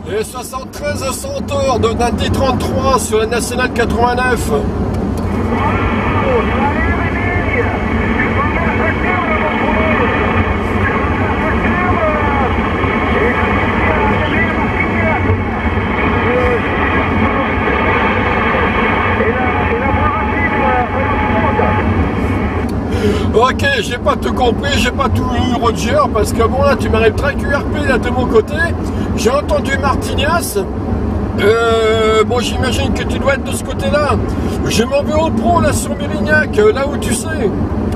Et 73 Centaure de Dundee 33 sur la nationale 89. Ok, j'ai pas tout compris, j'ai pas tout eu Roger, parce que bon là tu m'arrives très QRP là de mon côté. J'ai entendu Martignas. Bon j'imagine que tu dois être de ce côté là. Je m'en vais au pro là sur Mérignac, là où tu sais.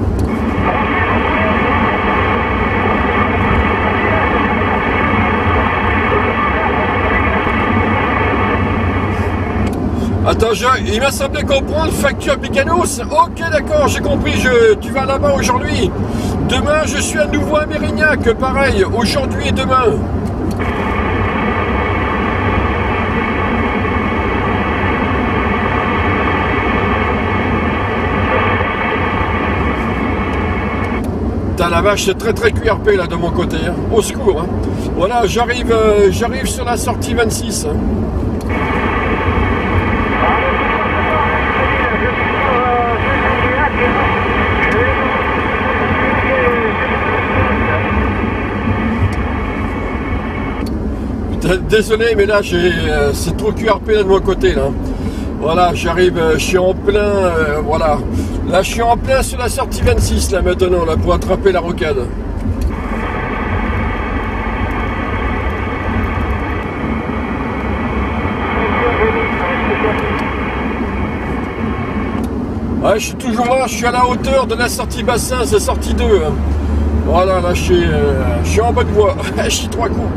Attends, il m'a semblé comprendre facture Biganos. Ok, d'accord, j'ai compris. Tu vas là-bas aujourd'hui. Demain, je suis à nouveau à Mérignac. Pareil, aujourd'hui et demain. T'as la vache, c'est très QRP là de mon côté. Hein. Au secours. Hein. Voilà, j'arrive sur la sortie 26. Hein. Désolé, mais là, c'est trop QRP là de mon côté, là. Voilà, j'arrive, je suis en plein, voilà. Là, je suis en plein sur la sortie 26, là, maintenant, là, pour attraper la rocade. Ouais, je suis toujours là, je suis à la hauteur de la sortie bassin, c'est sortie 2. Hein. Voilà, là, je suis en bonne voie. Je suis 3 coups.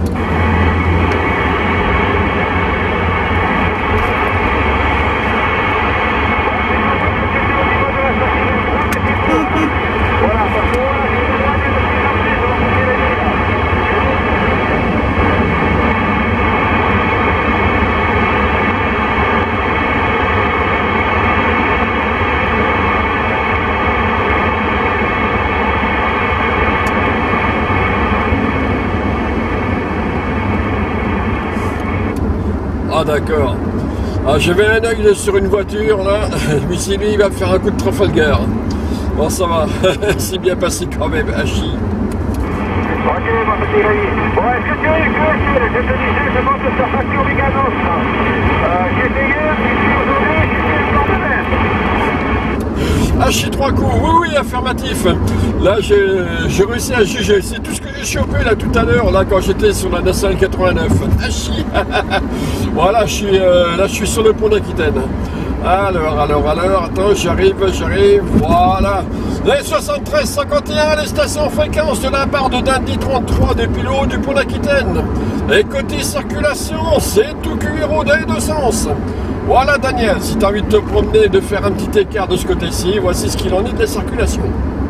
Ah d'accord. Ah, j'avais un œil sur une voiture là, je me suis dit il va me faire un coup de Trafalgar. Bon ça va, c'est bien passé quand même, Hachi. Ok mon petit Rémi. Bon est-ce que tu as eu que je te disais je pense que ça facture Biganos. J'ai payé, puis aujourd'hui j'ai fait le même. Ah, je suis 3 coups, oui, affirmatif. Là, j'ai réussi à juger. C'est tout ce que j'ai chopé là tout à l'heure, là, quand j'étais sur la nationale 89. Ah, chi. Voilà, là, je suis sur le pont d'Aquitaine. Alors, attends, j'arrive, voilà. Les 73 51, les stations fréquences de la part de Dundee 33 depuis le haut du pont d'Aquitaine. Et côté circulation, c'est tout QRO dans les deux sens. Voilà Daniel, si tu as envie de te promener, de faire un petit écart de ce côté-ci, voici ce qu'il en est de la circulation.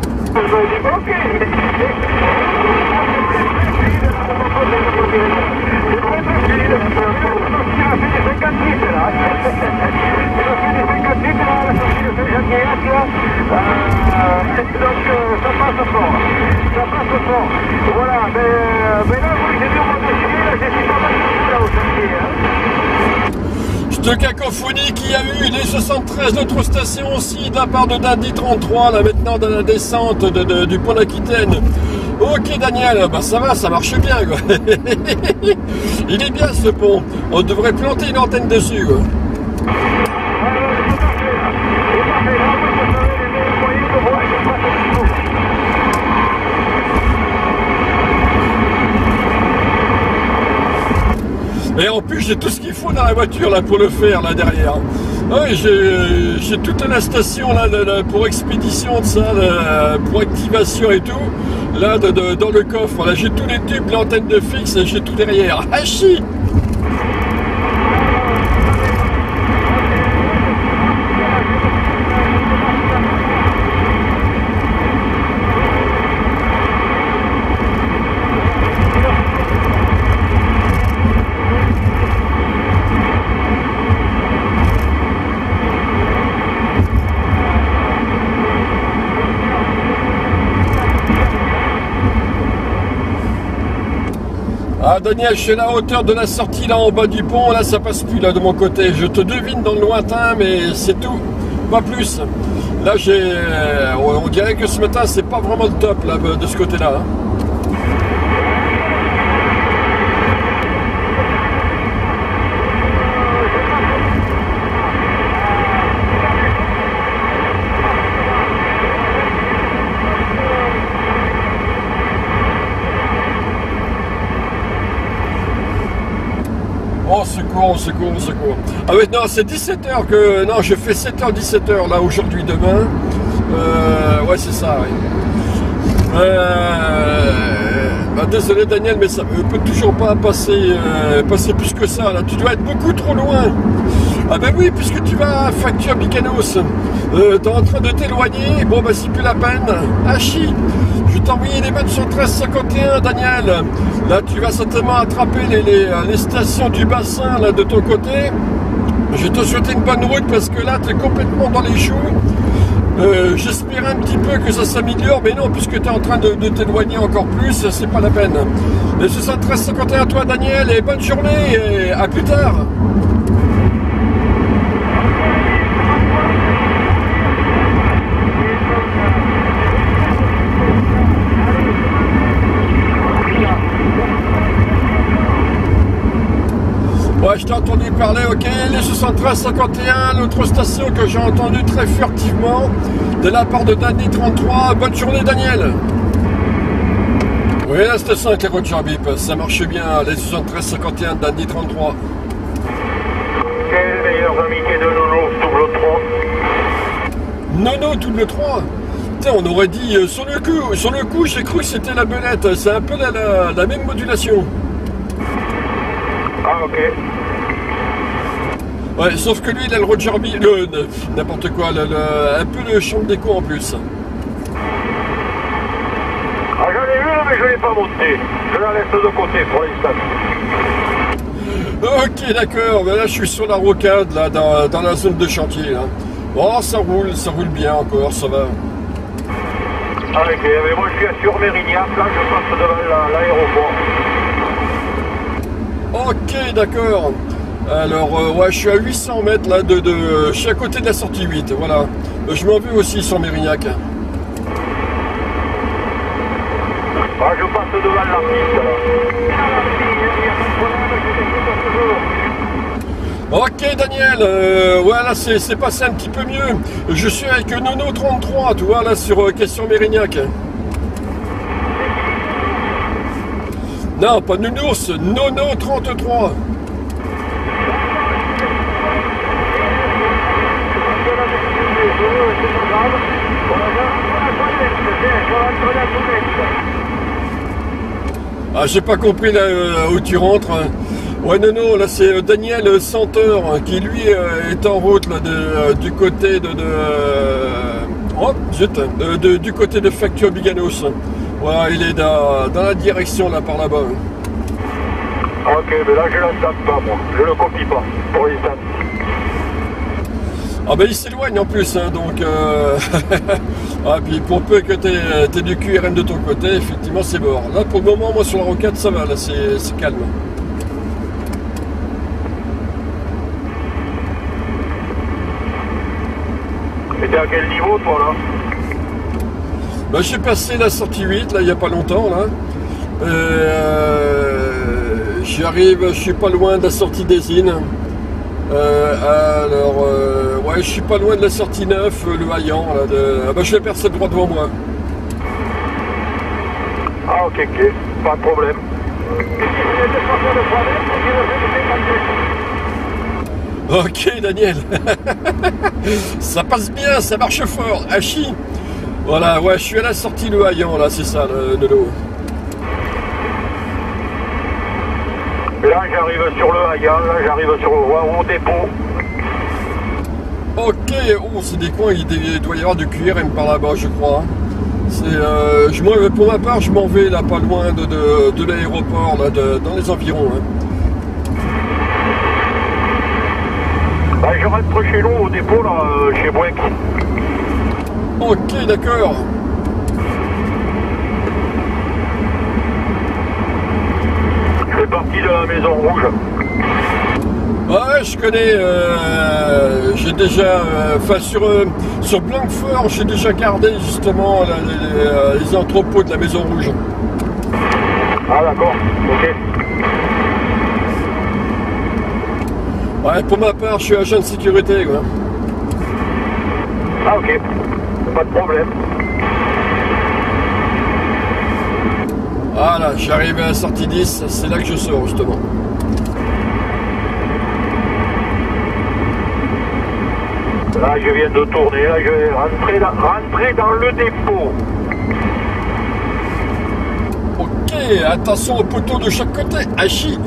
Voilà, mais là, oui, j'ai vu au mois de juillet, là, j'ai pas mal de là aujourd'hui. De cacophonie qu'il y a eu, les 73, l'autre station aussi, de la part de Dundee 33, là maintenant dans la descente du pont d'Aquitaine. Ok Daniel, bah ça va, ça marche bien quoi. Il est bien ce pont, on devrait planter une antenne dessus quoi. Et en plus j'ai tout ce qu'il faut dans la voiture là pour le faire là derrière. Oui, j'ai toute la station là pour expédition de ça, pour activation et tout. Là dans le coffre, là j'ai tous les tubes, l'antenne de fixe, j'ai tout derrière. Hachi! Ah Daniel, je suis à la hauteur de la sortie là en bas du pont, là ça passe plus là de mon côté. Je te devine dans le lointain, mais c'est tout, pas plus. Là on dirait que ce matin c'est pas vraiment le top là de ce côté-là. Hein. Oh secours, secours, secours. Ah oui, non, c'est 17h que... Non, je fais 7h, 17h là aujourd'hui, demain. Ouais, c'est ça, oui. Bah, désolé Daniel, mais ça ne peut toujours pas passer plus que ça. Là. Tu dois être beaucoup trop loin. Ah ben oui, puisque tu vas à Facture Bicanos. T'es en train de t'éloigner. Bon, bah c'est plus la peine. Ah chi. Je vais t'envoyer les bonnes sur 1351, Daniel. Là, tu vas certainement attraper les stations du bassin là, de ton côté. Je vais te souhaiter une bonne route parce que là, tu es complètement dans les choux. J'espère un petit peu que ça s'améliore, mais non, puisque tu es en train de t'éloigner encore plus, c'est pas la peine. Et ce sera 1351 à toi, Daniel, et bonne journée, et à plus tard. Ouais, je t'ai entendu parler, ok, les 73-51, l'autre station que j'ai entendu très furtivement, de la part de Danny 33. Bonne journée, Daniel. Oui, la station avec les Roger Bip, ça marche bien, les 73-51 de Danny 33. Quel meilleur amitié de Nono, double 3. Nono, double 3. Putain, on aurait dit, sur le coup, j'ai cru que c'était la belette, c'est un peu la même modulation. Ah, ok. Ouais, sauf que lui, il a le Roger Bip, n'importe quoi, un peu le champ d'écho en plus. Ah, j'en ai vu, mais je ne l'ai pas monté. Je la laisse de côté pour l'instant. Ok, d'accord, mais là, je suis sur la rocade, là, dans la zone de chantier, là. Bon, ça roule bien encore, ça va. Ah, ok, mais moi, je suis sur Mérignac, là, je passe devant l'aéroport. Ok, d'accord. Alors, ouais, je suis à 800 mètres, là, je suis à côté de la sortie 8, voilà. Je m'en vais aussi sur Mérignac. Ah, je passe devant la piste, là. Ok, Daniel, voilà, c'est passé un petit peu mieux. Je suis avec Nono 33, tu vois, là, sur question Mérignac. Non, pas Nounours, Nono 33. Ah, j'ai pas compris là où tu rentres. Ouais, non, là c'est Daniel Senteur qui lui est en route là, du côté du côté de Facture Biganos. Voilà, il est dans la direction là par là-bas. Ok, mais là je l'entends pas moi, je le copie pas pour l'instant. Ah ben il s'éloigne en plus, hein, donc ah, puis pour peu que t'aies du QRM de ton côté, effectivement c'est mort. Là pour le moment, moi sur la rocade ça va, là c'est calme. Et t'es à quel niveau toi là? Ben, j'ai passé la sortie 8 là il n'y a pas longtemps là. Je suis pas loin de la sortie des Innes. Ouais, je suis pas loin de la sortie 9, le Haillan. Ah bah, je vais percer droit devant moi. Ah, ok, pas de problème. Ok, Daniel. Ça passe bien, ça marche fort. Hachi. Voilà, ouais, je suis à la sortie le Haillan, là, c'est ça, de l'eau. Là, j'arrive sur le Haillan, là, j'arrive sur au dépôt. Ok, oh, c'est des coins, il doit y avoir du QRM par là-bas, je crois. Pour ma part, je m'en vais là, pas loin de l'aéroport, là, dans les environs. Hein. Bah, je rentre chez nous, au dépôt, là, chez Bouec. Ok, d'accord. Je vais pas sortie de la Maison Rouge. Ouais, je connais, j'ai déjà, enfin sur Blanquefort, j'ai déjà gardé justement les entrepôts de la Maison Rouge. Ah d'accord, ok. Ouais, pour ma part, je suis agent de sécurité, quoi. Ah ok, pas de problème. Voilà, je suis arrivé à la sortie 10, c'est là que je sors justement. Là, je viens de tourner, là, je vais rentrer dans le dépôt. Ok, attention aux poteaux de chaque côté, Hachi.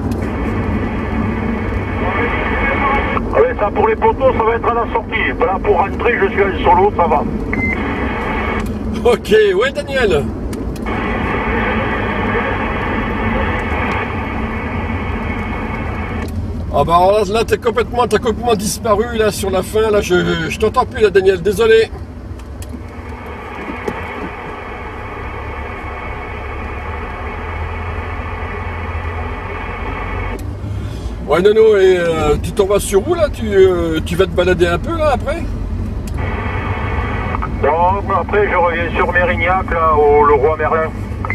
Ah ben, ça, pour les poteaux, ça va être à la sortie. Là, pour rentrer, je suis en solo, ça va. Ok, ouais, Daniel. Ah bah alors là t'as complètement disparu là sur la fin, là je t'entends plus là Daniel, désolé. Ouais Nono, et tu t'en vas sur où là, tu vas te balader un peu là après? Non, après je reviens sur Mérignac là, au Leroy Merlin.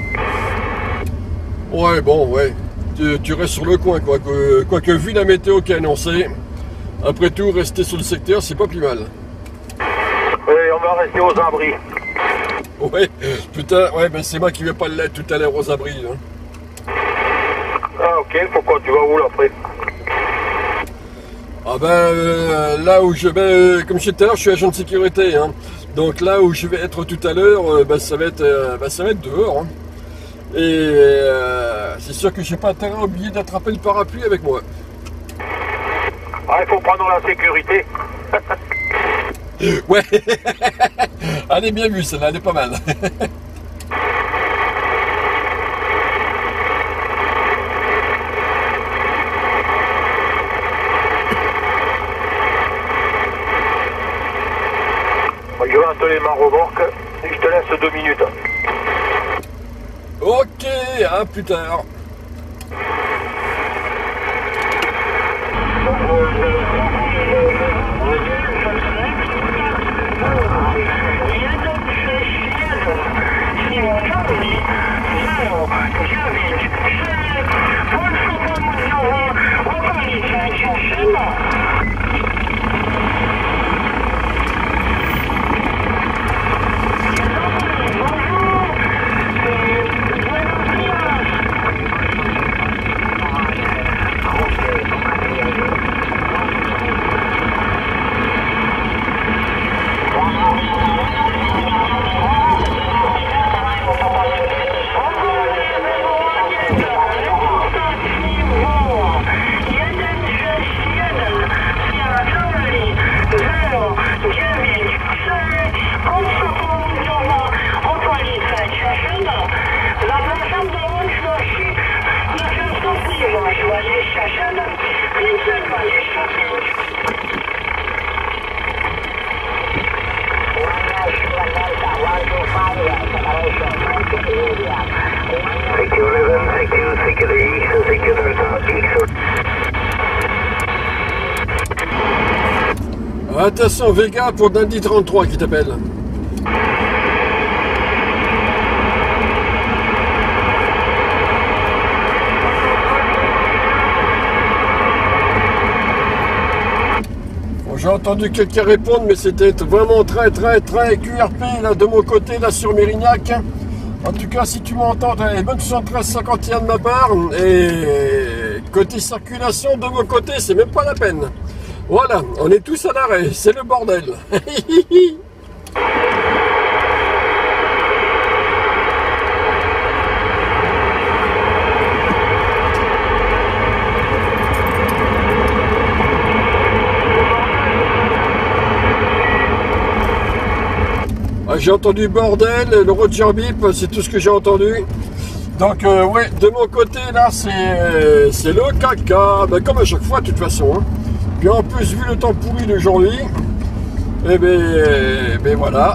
Ouais bon ouais. Tu restes sur le coin, quoique vu la météo qui est annoncée, après tout, rester sur le secteur, c'est pas plus mal. Oui, on va rester aux abris. Ouais, putain, ouais, ben c'est moi qui vais pas l'être tout à l'heure aux abris. Hein. Ah ok, pourquoi tu vas où là après? Ah ben, là où je vais, comme je disais tout à l'heure, je suis agent de sécurité, hein. Donc là où je vais être tout à l'heure, ça va être dehors. Hein. Et c'est sûr que j'ai pas intérêt à oublier d'attraper le parapluie avec moi. Ah, il faut prendre la sécurité. Ouais, elle est bien vue celle-là, elle est pas mal. Je vais atteler ma remorque et je te laisse 2 minutes. Ok, à plus tard. Attention Vega pour Dandy 33 qui t'appelle. Bon, j'ai entendu quelqu'un répondre, mais c'était vraiment très QRP là, de mon côté là sur Mérignac. En tout cas, si tu m'entends, bonne 73-51 de ma part. Et côté circulation de mon côté, c'est même pas la peine. Voilà, on est tous à l'arrêt, c'est le bordel. J'ai entendu bordel, le Roger Bip, c'est tout ce que j'ai entendu. Donc ouais, de mon côté là, c'est le caca, ben, comme à chaque fois de toute façon. Hein. Puis en plus, vu le temps pourri d'aujourd'hui, eh ben voilà.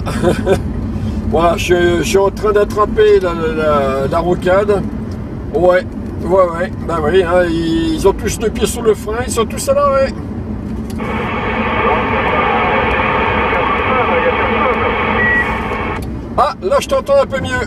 Voilà, je suis en train d'attraper la rocade. Ouais, ouais, bah oui, hein, ils ont tous le pied sur le frein, ils sont tous à l'arrêt. Ah, là je t'entends un peu mieux.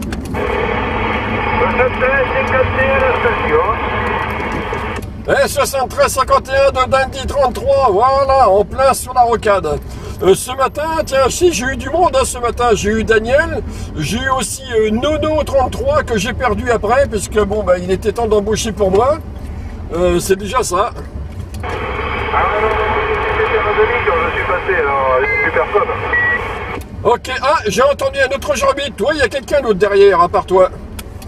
Et 73-51 de Dandy 33, voilà, en plein sur la rocade. Ce matin, tiens, si j'ai eu du monde, hein, ce matin, j'ai eu Daniel, j'ai eu aussi Nono 33 que j'ai perdu après, puisque bon, bah, il était temps d'embaucher pour moi. C'est déjà ça. Ah non, c'était un demi quand je suis passé, alors il n'y a plus personne. Ok, ah, j'ai entendu un autre Jean-Bite, toi, il y a quelqu'un d'autre derrière, à part toi.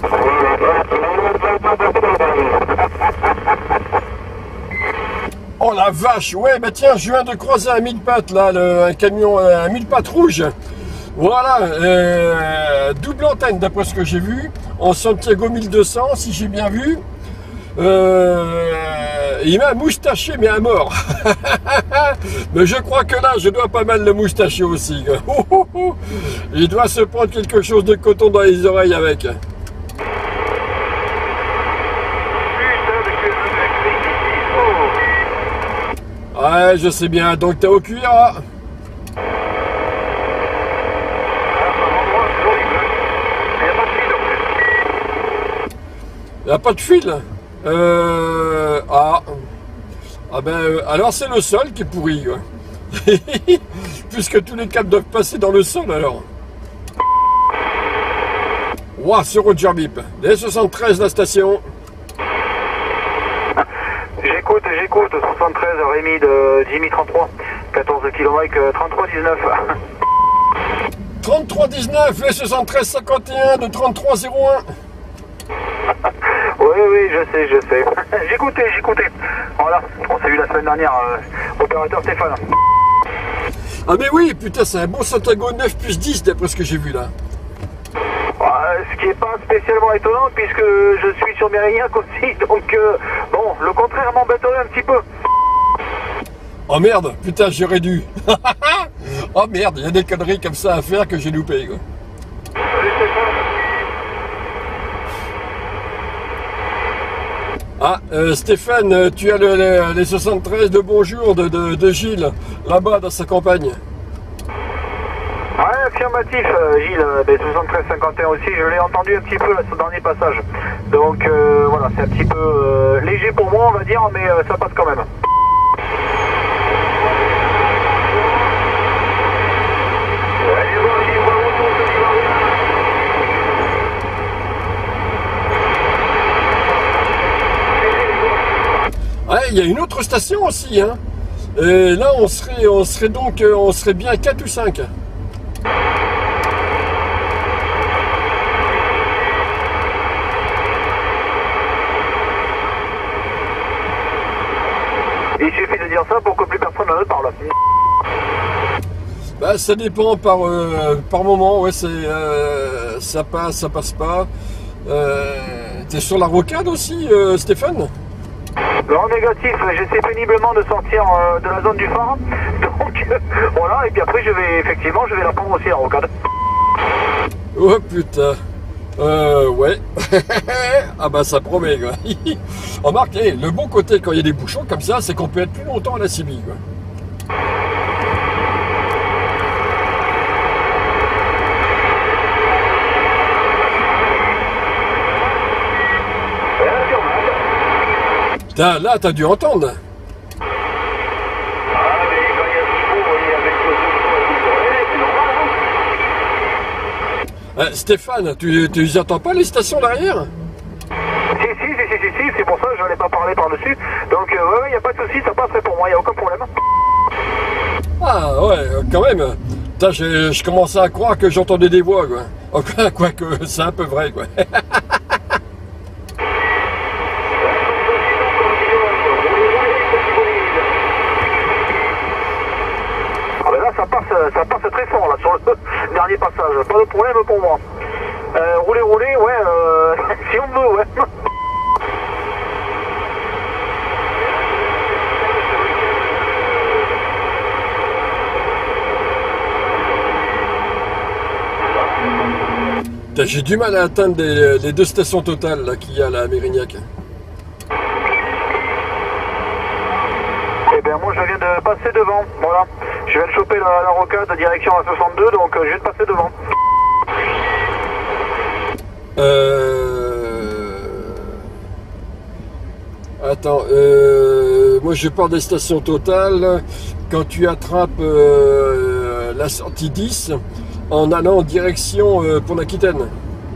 Oh la vache, ouais, bah tiens, je viens de croiser un 1000 pattes, là, un camion, un 1000 pattes rouge. Voilà, double antenne, d'après ce que j'ai vu, en Santiago 1200, si j'ai bien vu. Il m'a moustaché, mais à mort. Mais je crois que là, je dois pas mal le moustacher aussi. Il doit se prendre quelque chose de coton dans les oreilles avec. Ouais, je sais bien, donc t'es au cuir. Il n'y a pas de fil. Ah ben, alors c'est le sol qui est pourri. Puisque tous les câbles doivent passer dans le sol alors. Ouah, sur Roger Bip. D73 la station. J'écoute, 73 Rémi de Jimmy 33, 14 km 3319. 3319, les 73 51 de 3301. Oui, je sais. J'écoutais. Voilà, on s'est vu la semaine dernière, opérateur Stéphane. Ah mais oui, putain, c'est un bon Santiago 9 plus 10 d'après ce que j'ai vu là. Ce qui n'est pas spécialement étonnant puisque je suis sur Mérignac aussi, donc bon, le contraire m'embêterait un petit peu. Oh merde, putain, j'aurais dû. Oh merde, il y a des conneries comme ça à faire que j'ai loupé quoi. Ah, Stéphane, tu as les 73 de bonjour de Gilles, là-bas dans sa campagne. Ouais, affirmatif, Gilles, des 73-51 aussi, je l'ai entendu un petit peu là, ce dernier passage. Donc voilà, c'est un petit peu léger pour moi, on va dire, mais ça passe quand même. Ouais, il y a une autre station aussi, hein. Et là, on serait bien 4 ou 5. Il suffit de dire ça pour que plus personne ne parle. Bah, ça dépend par moment, ouais, ça passe pas. T'es sur la rocade aussi, Stéphane? Non, négatif, j'essaie péniblement de sortir de la zone du phare. Donc voilà, et puis après je vais la prendre aussi la rocade. Oh putain. Ouais. Ah bah ça promet quoi. Remarque, le bon côté quand il y a des bouchons comme ça, c'est qu'on peut être plus longtemps à la CB quoi. Putain, là t'as dû entendre. Stéphane, tu les entends pas les stations derrière? Si, c'est pour ça que je n'en ai pas parlé par-dessus. Donc ouais, il n'y a pas de souci, ça passerait pour moi, il n'y a aucun problème. Ah ouais, quand même. Putain, je commençais à croire que j'entendais des voix quoi. Quoique, c'est un peu vrai quoi. Ah ben là, ça passe très fort là sur le dernier passage, pas de problème pour moi. Rouler, ouais, si on veut, ouais. J'ai du mal à atteindre les deux stations totales là qu'il y a là, à Mérignac. Eh bien moi je viens de passer devant, voilà. Je viens de choper la rocade direction à 62, donc je viens de passer devant. Attends, moi je pars des stations totales. Quand tu attrapes la sortie 10 en allant en direction Pont-d'Aquitaine.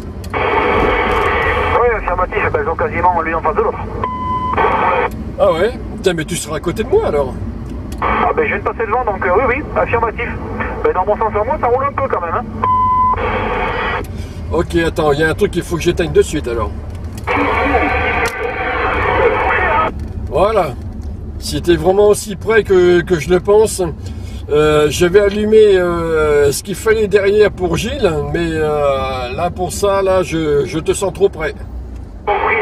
Oui, affirmatif, ils sont quasiment l'une en face de l'autre. Ah ouais? Putain, mais tu seras à côté de moi alors? Ah ben je viens de passer devant, donc oui, affirmatif. Mais dans mon sens à moi, ça roule un peu quand même, hein. Ok, attends, il y a un truc qu'il faut que j'éteigne de suite alors. Voilà. Si t'es vraiment aussi près que je le pense, je vais allumer ce qu'il fallait derrière pour Gilles, mais là pour ça, là, je te sens trop près. Oui,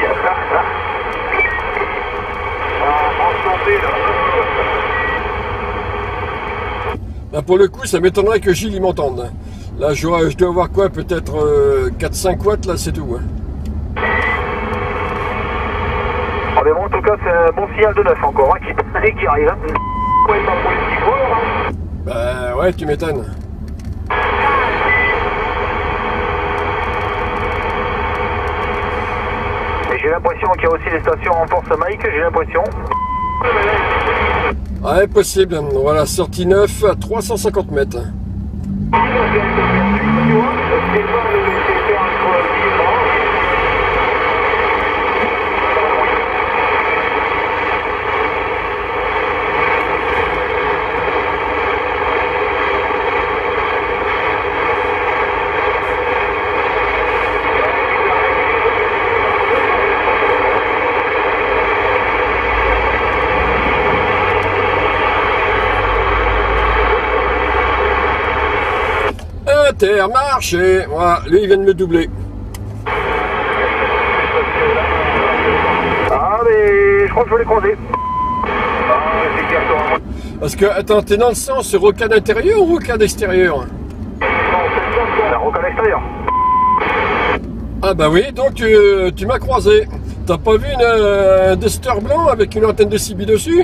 enchanté, là. Là, pour le coup, ça m'étonnerait que Gilles il m'entende. Là, je dois avoir quoi, peut-être 4-5 watts, là, c'est tout. Hein. Ah mais bon, en tout cas, c'est un bon signal de 9 encore, hein, qui arrive. Hein. Ouais, pas pour les petits joueurs, hein. Bah ouais, tu m'étonnes. Et j'ai l'impression qu'il y a aussi des stations en force Mike, j'ai l'impression. Ouais, possible. Voilà, sortie 9 à 350 mètres. Intermarché. Voilà, lui il vient de me doubler. Ah mais je crois que je vais les croiser. Parce que, attends, t'es dans le sens rocade intérieur ou rocade extérieur? La rocade extérieure. Ah bah oui, donc tu m'as croisé. T'as pas vu un Duster blanc avec une antenne de CB dessus?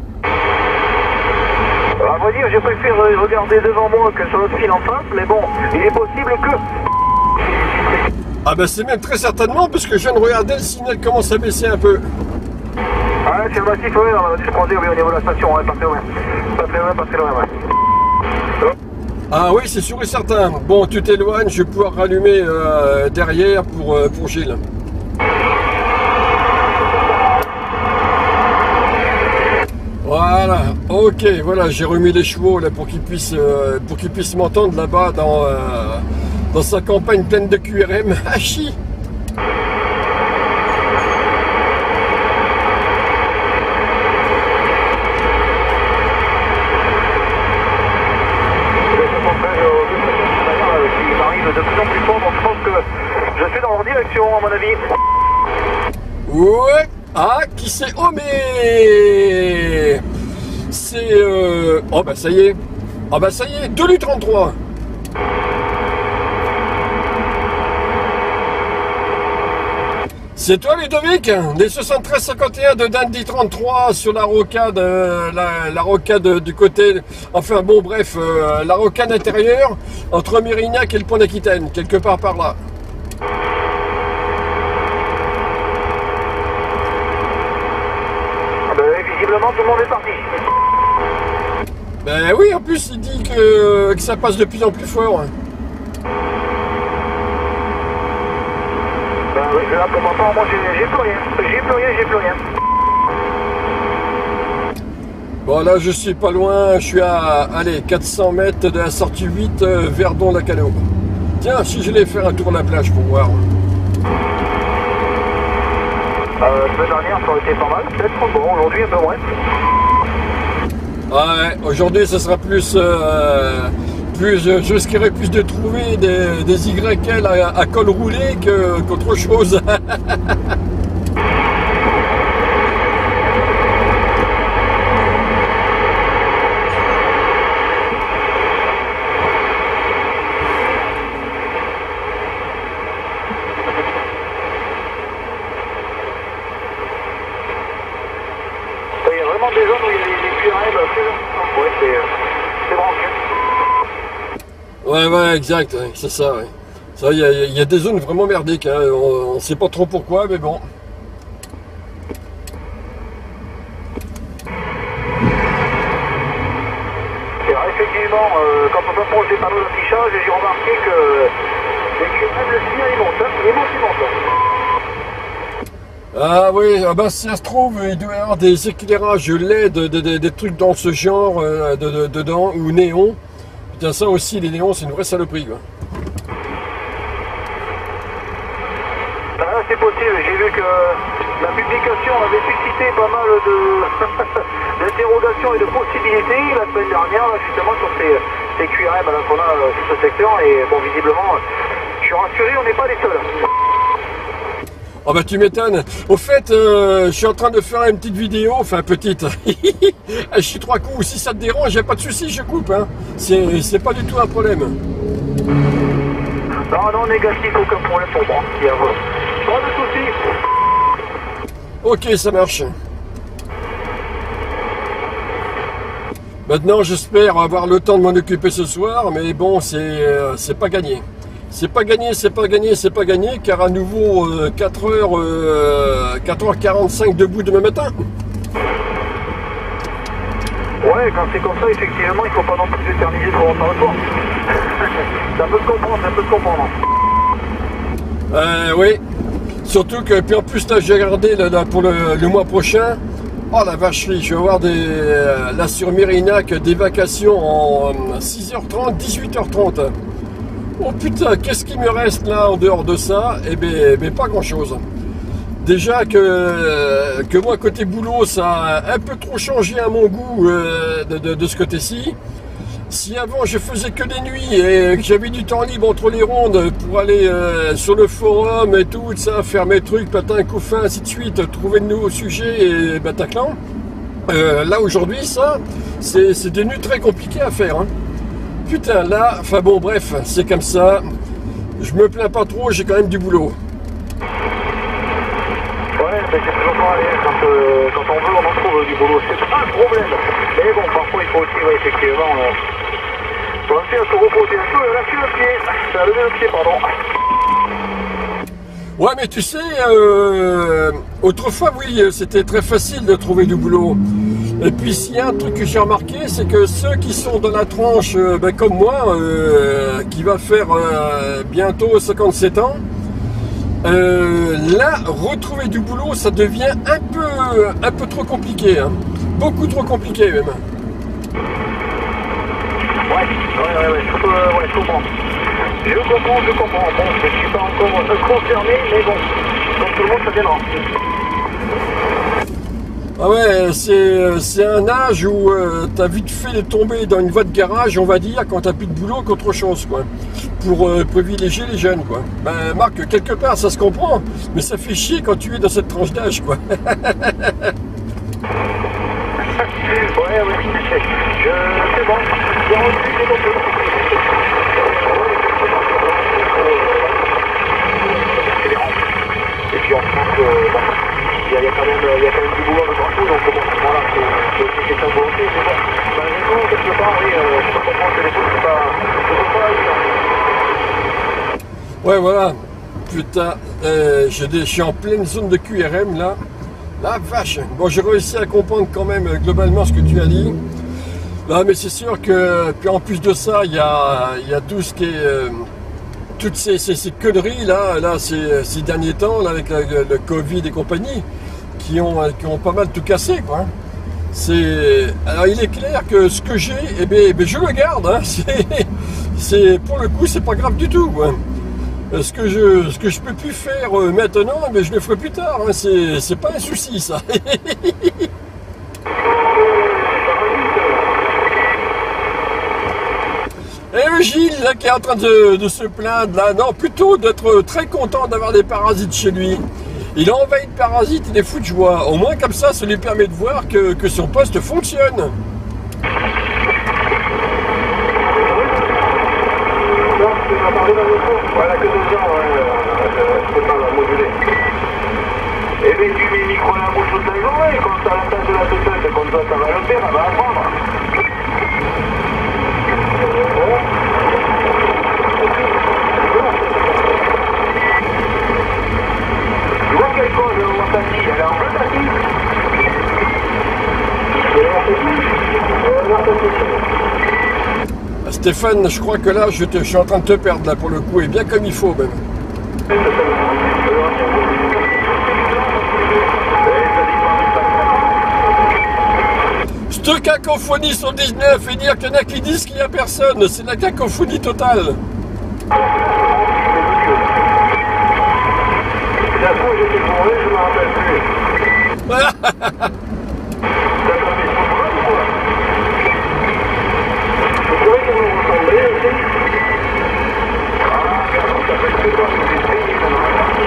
À vrai dire, j'ai préféré regarder devant moi que sur l'autre fil en face, mais bon, il est possible que... Ah bah c'est même très certainement, parce que je viens de regarder, le signal commence à baisser un peu. Ah, c'est le massif, oui, on a dû se croiser oui, au niveau de la station, ouais, pas très loin. Pas très loin, pas très loin, ouais. Ah oui, c'est sûr et certain. Bon, tu t'éloignes, je vais pouvoir rallumer derrière pour Gilles. Voilà, ok, voilà, j'ai remis les chevaux là pour qu'ils puissent m'entendre là-bas dans sa campagne pleine de QRM. Hachi. Il m'arrive de plus en plus fort, donc je pense que je suis dans leur direction, à mon avis. Ouais. Ah, qui c'est? Oh mais c'est oh bah ça y est. Ah bah ça y est, 2,33 litres. C'est toi Ludovic, des 73-51 de Dandy 33 sur la rocade, la rocade du côté, enfin bon bref, la rocade intérieure entre Mérignac et le Pont d'Aquitaine, quelque part par là. Visiblement tout le monde est parti. Ben oui, en plus il dit que ça passe de plus en plus fort. Ben oui, là pour l'instant moi j'ai plus rien. J'ai plus rien. Bon là je suis pas loin, je suis à allez, 400 mètres de la sortie 8 Verdon-Lacano. Tiens, si je vais faire un tour à la plage pour voir. La semaine dernière ça aurait été pas mal, peut-être. Bon, aujourd'hui un peu moins. Ouais, aujourd'hui ça sera plus, je risquerai plus de trouver des YL à col roulé qu'autre chose. vraiment des zones où il y a des QRM très importants. Ouais, c'est branché. Ouais, ouais, exact, ouais, c'est ça, ouais. Ça, il y a des zones vraiment merdiques, hein. On sait pas trop pourquoi, mais bon. Alors, effectivement, quand on s'approche des panneaux d'affichage, j'ai remarqué que les QRM, le signal, il monte, hein. Il monte. Ah oui, ah ben, si ça se trouve, il doit y avoir des éclairages LED, des trucs dans ce genre, dedans, ou néon. Putain, ça aussi, les néons, c'est une vraie saloperie, quoi. Ah, c'est possible, j'ai vu que la publication avait suscité pas mal d'interrogations et de possibilités la semaine dernière, là, justement, sur ces QRM qu'on a sur ce secteur. Et bon, visiblement, je suis rassuré, on n'est pas les seuls. Ah bah tu m'étonnes. Au fait, je suis en train de faire une petite vidéo, enfin petite. Je suis 3 coups. Si ça te dérange, il n'y a pas de souci, je coupe. Hein. C'est pas du tout un problème. Non, négatif, aucun problème pour moi. Il y a pas de souci. Ok, ça marche. Maintenant, j'espère avoir le temps de m'en occuper ce soir, mais bon, c'est pas gagné. C'est pas gagné, car à nouveau 4h45 debout demain matin. Ouais, quand c'est comme ça, effectivement, il faut pas non plus s'éterniser trop longtemps le soir. Ça peut se comprendre, Oui, surtout que, puis en plus, là, j'ai regardé là, pour le mois prochain. Oh la vacherie, je vais avoir là sur Mérignac des vacations en 6h30, 18h30. Oh putain, qu'est-ce qui me reste là en dehors de ça? Eh bien, pas grand-chose. Déjà que moi, côté boulot, ça a un peu trop changé à mon goût de ce côté-ci. Si avant, je faisais que des nuits et que j'avais du temps libre entre les rondes pour aller sur le forum et tout ça, faire mes trucs, patin, couffin, ainsi de suite, trouver de nouveaux sujets et Bataclan. Là, aujourd'hui, ça, c'est des nuits très compliquées à faire, hein. Putain, là, enfin bon, bref, c'est comme ça. Je me plains pas trop, j'ai quand même du boulot. Ouais, mais c'est toujours pareil, quand on veut, on en trouve du boulot, c'est pas un problème. Mais bon, parfois, il faut aussi, ouais, effectivement, penser à se reposer un peu, lâcher le pied. Ça a levé le pied, pardon. Ouais, mais tu sais, autrefois, oui, c'était très facile de trouver du boulot. Et puis, s'il y a un truc que j'ai remarqué, c'est que ceux qui sont dans la tranche, comme moi, qui va faire bientôt 57 ans, là, retrouver du boulot, ça devient un peu trop compliqué, hein. Beaucoup trop compliqué, même. Ouais, je comprends. Je comprends. Bon, je suis pas encore concerné, mais bon, comme tout le monde, ça viendra. Ah ouais, c'est un âge où t'as vite fait tomber dans une voie de garage, on va dire, quand t'as plus de boulot qu'autre chose, quoi. Pour privilégier les jeunes, quoi. Ben, Marc, quelque part, ça se comprend, mais ça fait chier quand tu es dans cette tranche d'âge, quoi. Ouais, c'est bon. Et puis en France, il y a quand même du boulot de partout, donc bon, voilà, c'est aussi question de volonté, mais bon, malgré tout, quelque part, oui, je peux comprendre que les choses, c'est pas évident. Ouais, voilà. Putain, je suis en pleine zone de QRM, là. La vache. Bon, j'ai réussi à comprendre quand même globalement ce que tu as dit. Là, mais c'est sûr que, puis en plus de ça, il y a tout ce qui est... toutes ces conneries là ces derniers temps, là, avec le Covid et compagnie, qui ont pas mal tout cassé, quoi. Alors il est clair que ce que j'ai, eh bien, je le garde, hein. Pour le coup, c'est pas grave du tout, quoi. Ce que je peux plus faire maintenant, mais je le ferai plus tard, hein. C'est pas un souci, ça. Et Gilles, là, qui est en train de se plaindre, là, non, plutôt d'être très content d'avoir des parasites chez lui. Il a envahi de parasites, il est fou de joie. Au moins, comme ça lui permet de voir que son poste fonctionne. Non, tu m'as parlé d'un autre. Voilà, que 2 ans, c'est pas la moduler. Et bien, tu mets le micro à la bouche toute la journée, quand t'as la tâche de la tête, quand t'as Stéphane, je crois que là, je suis en train de te perdre, là, pour le coup, et bien comme il faut, même. Cette cacophonie sur 19 et dire qu'il y en a qui disent qu'il n'y a personne, c'est la cacophonie totale. La fois où j'étais bourré, je me rappelle plus. T'as pas fait son bras ou quoi? Vous trouvez qu'on nous ressemblait aussi? Ah, regarde, ça fait que toi, c'est payé, ça m'a parti.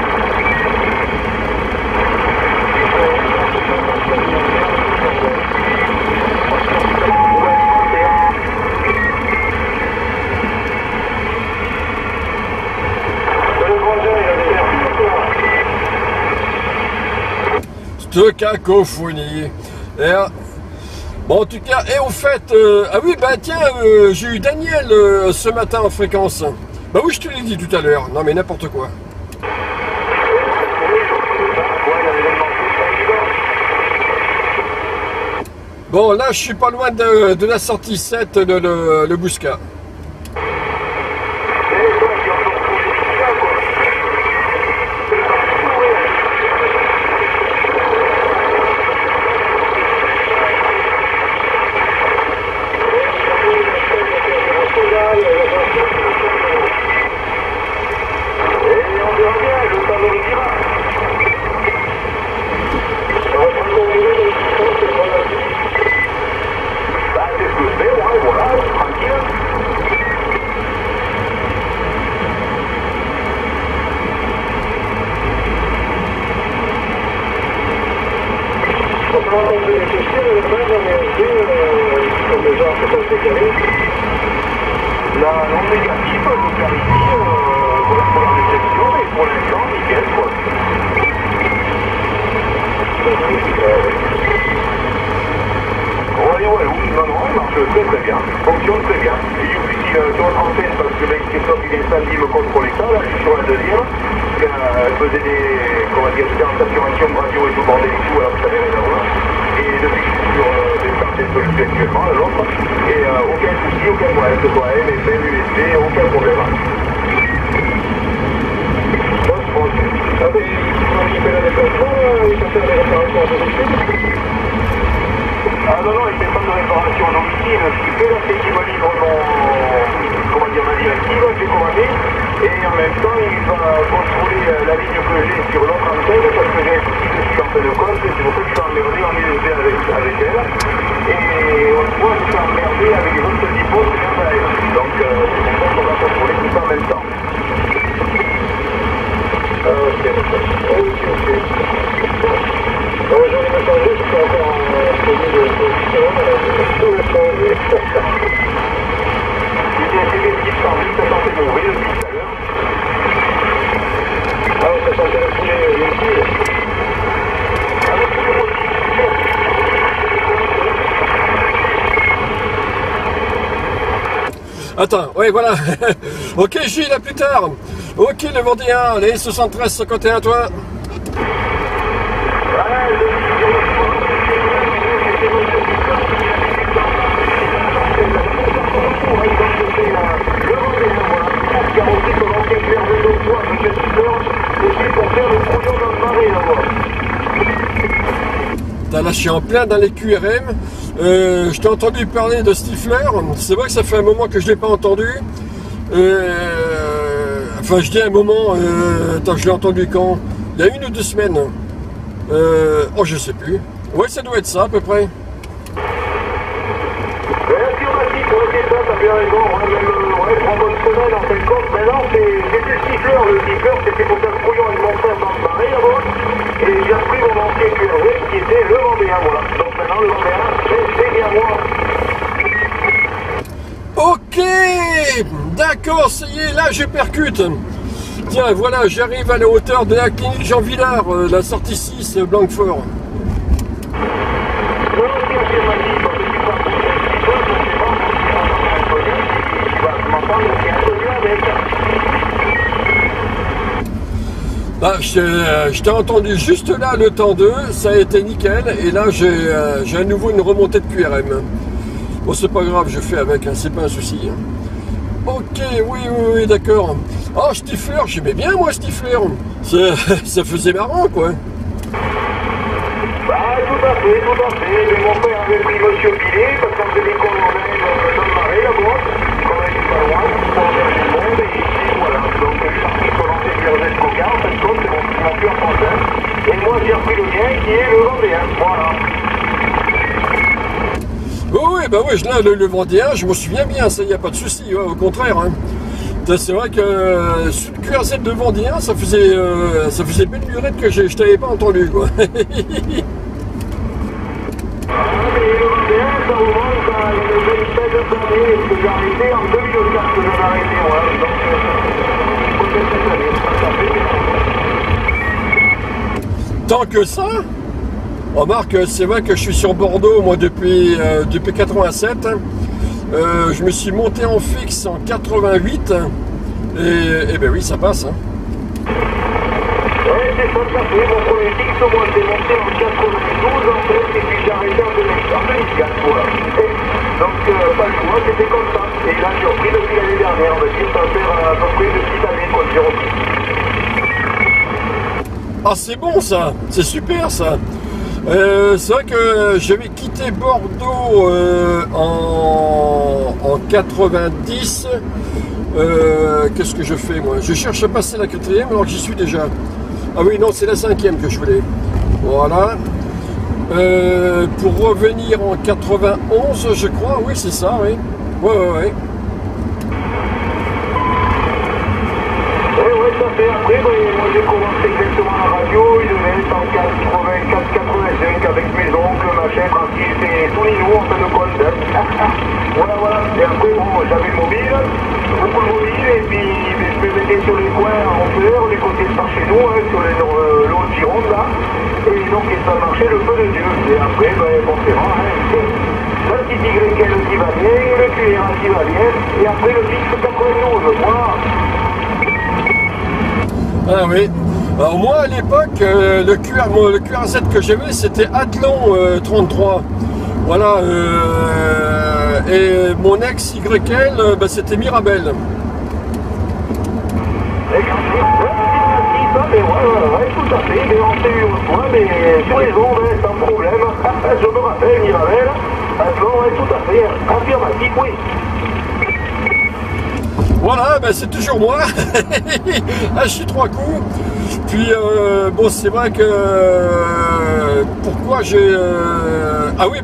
De cacophonie. Bon, en tout cas, et au fait, ah oui, bah tiens, j'ai eu Daniel ce matin en fréquence. Bah oui, je te l'ai dit tout à l'heure. Non, mais n'importe quoi. Bon, là, je suis pas loin de la sortie 7, le Bouscat. La non négative nous clarifie pour la première détection, mais pour l'instant, nickel quoi. Ouais, non, non, il marche très bien, fonctionne très bien. Et je suis sur votre antenne parce que mec, Christophe, il est samedi, me contrôlait ça, là, je suis sur la deuxième. Elle faisait des, comment dire, des saturation radio et tout bordel et tout, alors que ça n'avait rien à voir. Et depuis que je suis sur des startés que je suis actuellement, là, l'autre, et aucun souci, aucun problème, que ce soit MFM, USB, aucun problème. Ah mais il fait la déplacement, il peut faire des réparations à domicile. Ah non, il fait pas de réparation à domicile, ce qu'il fait là, c'est qu'il me livre mon, comment dire, ma directive, j'ai commandé, et en même temps il va contrôler la ligne que j'ai sur l'autre antenne, parce que j'ai un souci que je suis en fait de compte, c'est pour ça que je suis emmerdé en USB avec elle, et moi je suis emmerdé avec les autres dispos de l'intérieur. Donc c'est pour ça qu'on va contrôler tout ça en même temps. Ah ok, d'accord. Ok. J'en ai pas changé, je suis encore en produit de position, tout le changé. Il y a des petites charges, ça sentait mourir depuis tout à l'heure. Ah, ça sentait la poulet liquide. Ah, mais c'est le Attends, ouais, voilà. Ok, Gilles, à plus tard. Ok, le Vendéen, allez, 73, 51, toi. Là, je suis en plein dans les QRM. Je t'ai entendu parler de Stifler. C'est vrai que ça fait un moment que je ne l'ai pas entendu. Enfin, je dis un moment. Attends, je l'ai entendu quand? Il y a 1 ou 2 semaines. Oh, je sais plus. Ouais, ça doit être ça à peu près. Merci au Massif, ok, ça, t'as bien raison, ouais, 3 bonnes semaines en fin de compte. Maintenant, c'était le Stifler, c'était pour faire le brouillon avec mon frère dans le barré là-bas. Et j'ai repris mon ancien QRV qui était le Vendéen, voilà. Donc maintenant, le Vendéen, c'est bien moi. Ok, d'accord, ça y est, là je percute. Tiens, voilà, j'arrive à la hauteur de la clinique Jean Villard, la sortie 6, Blanquefort. Ah, je t'ai entendu juste là le temps 2, ça a été nickel, et là j'ai à nouveau une remontée de QRM. Bon, c'est pas grave, je fais avec, hein, c'est pas un souci. Hein. Ok, oui, d'accord. Ah, Stifler, j'aimais bien moi Stifler. Ça faisait marrant, quoi. Bah, tout à fait. Mais mon frère avait pris Monsieur Pilet, parce qu'on faisait des colonels dans le marais, là-bas. Qu'on avait pas loin, pour engager le monde, et ici, voilà. Donc, je suis parti pour lancer Pierre Coca, en fait, c'est mon pur français. Et moi, j'ai repris le mien, qui est le Vendéen. Voilà. Oui, là, le Vendéen, je m'en souviens bien, ça, il n'y a pas de souci, ouais, au contraire. Hein. C'est vrai que sous le QRZ de Vendéen, ça faisait belle lurette que je t'avais pas entendu, quoi. Mais le Vendéen, ça remonte à une vingtaine d'années, que j'ai arrêté en 2004, que j'ai arrêté, voilà. Donc, peut-être cette année, ça fait. Tant que ça, remarque, c'est vrai que je suis sur Bordeaux, moi, depuis 87. Je me suis monté en fixe en 88. Et ben oui, ça passe. Hein. Ouais, c'est ça, ça fait. Mon premier fixe, moi, j'ai monté en 92, en fait, et puis j'ai arrêté en 2004, voilà. Donc, pas le choix, c'était comme ça. Et là, j'ai repris depuis l'année dernière. On va dire, ça fait à peu près de 6 années, quoi, que j'ai repris. Ah, c'est bon, ça. C'est super, ça. C'est vrai que j'avais quitté Bordeaux en 90. Qu'est-ce que je fais, moi? Je cherche à passer la 4e alors que j'y suis déjà. Ah oui, non, c'est la 5e que je voulais. Voilà. Pour revenir en 91, je crois. Oui, c'est ça, oui. Ouais. Oui, ça fait. Après, moi j'ai commencé exactement à la radio, il devait être en 84-85 avec mes oncles, machin, tranquille, c'est tout les nouveaux en fin de compte. Voilà. Et après, bon, j'avais le mobile, beaucoup de mobile, et puis je me mettais sur les coins en hauteur, les côtés de par chez nous, hein, sur le Haut-Gironde, là. Et donc, ça marchait le feu de Dieu. Et après, forcément, hein, le petit YL qui va bien, le QRA qui va bien, et après le fixe 92, voilà. Ah oui. Alors moi à l'époque, le QRZ que j'avais c'était Athlon 33. Voilà. Et mon ex YL, c'était Mirabel. Ouais, tout à fait, mais on s'est eu une fois, mais sur les ondes, sans problème. Je me rappelle, Mirabel. Athlon, ouais, tout à fait, affirmatif, oui. Voilà, c'est toujours moi. Ah, je suis 3 coups. Puis, bon, c'est vrai que... pourquoi j'ai... Ah oui,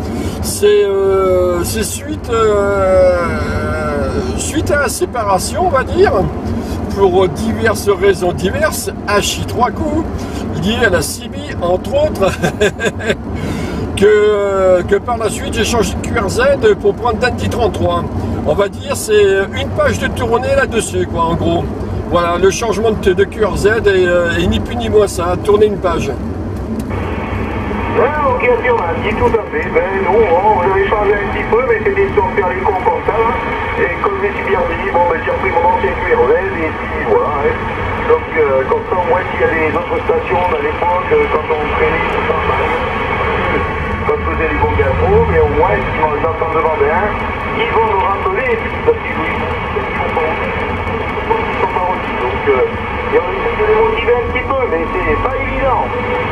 c'est suite à la séparation, on va dire, pour diverses raisons diverses, HI 3 coups, liées à la CB, entre autres, que par la suite j'ai changé de QRZ pour prendre Dandy 33. On va dire c'est une page de tournée là-dessus, quoi, en gros. Voilà, le changement de QRZ et ni plus ni moins ça, tourner une page. Ah, ok, affirmatif, tout à fait. Nous, on avait changé un petit peu, mais c'était sur faire les cons comme ça. Et comme je suis bien dit, j'ai repris mon ancien QRZ, et puis voilà. Hein. Donc, comme ça, au moins, s'il y a des autres stations à l'époque, quand on traînait, tout ça, quand on faisait les bons gâteaux, mais au moins, si on les entend demander un, ils vont nous rappeler, parce qu'ils sont pas aussi. Donc, il y a les motiver un petit peu, mais c'est pas évident.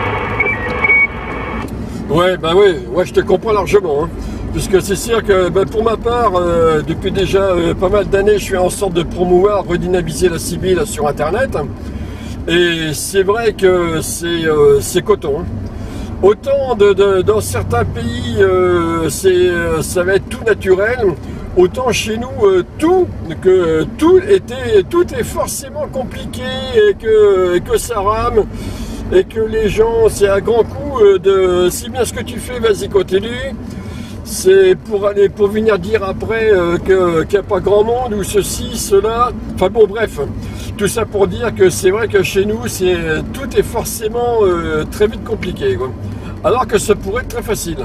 Ouais, je te comprends largement. Hein. Puisque c'est sûr que pour ma part, depuis déjà pas mal d'années, je suis en sorte de promouvoir, redynamiser la CB là, sur Internet. Et c'est vrai que c'est coton. Hein. Autant dans certains pays, ça va être tout naturel. Autant chez nous, tout est forcément compliqué et que ça rame. Et que les gens, c'est un grand coup de si bien ce que tu fais, vas-y continue. C'est pour venir dire après qu'il n'y a pas grand monde ou ceci, cela. Enfin bon, bref, tout ça pour dire que c'est vrai que chez nous, tout est forcément très vite compliqué, quoi. Alors que ça pourrait être très facile.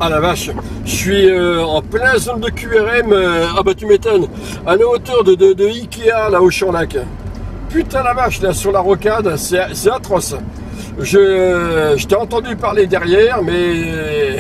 Ah la vache, je suis en plein zone de QRM, ah bah tu m'étonnes, à la hauteur de Ikea, là au Champ-Lac. Putain la vache, là sur la rocade, c'est atroce. Je t'ai entendu parler derrière, mais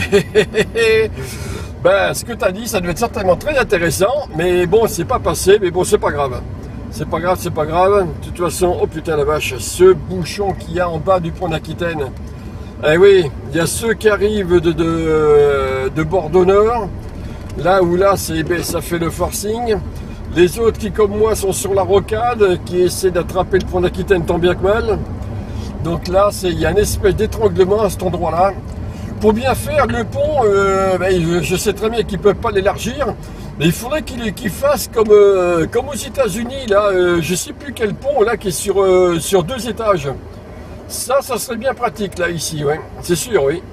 ben, ce que tu as dit, ça devait être certainement très intéressant, mais bon, c'est pas passé, mais bon, c'est pas grave. C'est pas grave, c'est pas grave. De toute façon, oh putain la vache, ce bouchon qu'il y a en bas du pont d'Aquitaine. Eh oui, il y a ceux qui arrivent de Bordeaux Nord, là où là, ça fait le forcing. Les autres qui, comme moi, sont sur la rocade, qui essaient d'attraper le pont d'Aquitaine tant bien que mal. Donc là, il y a une espèce d'étranglement à cet endroit-là. Pour bien faire le pont, je sais très bien qu'ils ne peuvent pas l'élargir, mais il faudrait qu'ils fassent comme aux États-Unis, là, je ne sais plus quel pont, là, qui est sur 2 étages. Ça serait bien pratique, là, ici, ouais. C'est sûr, oui.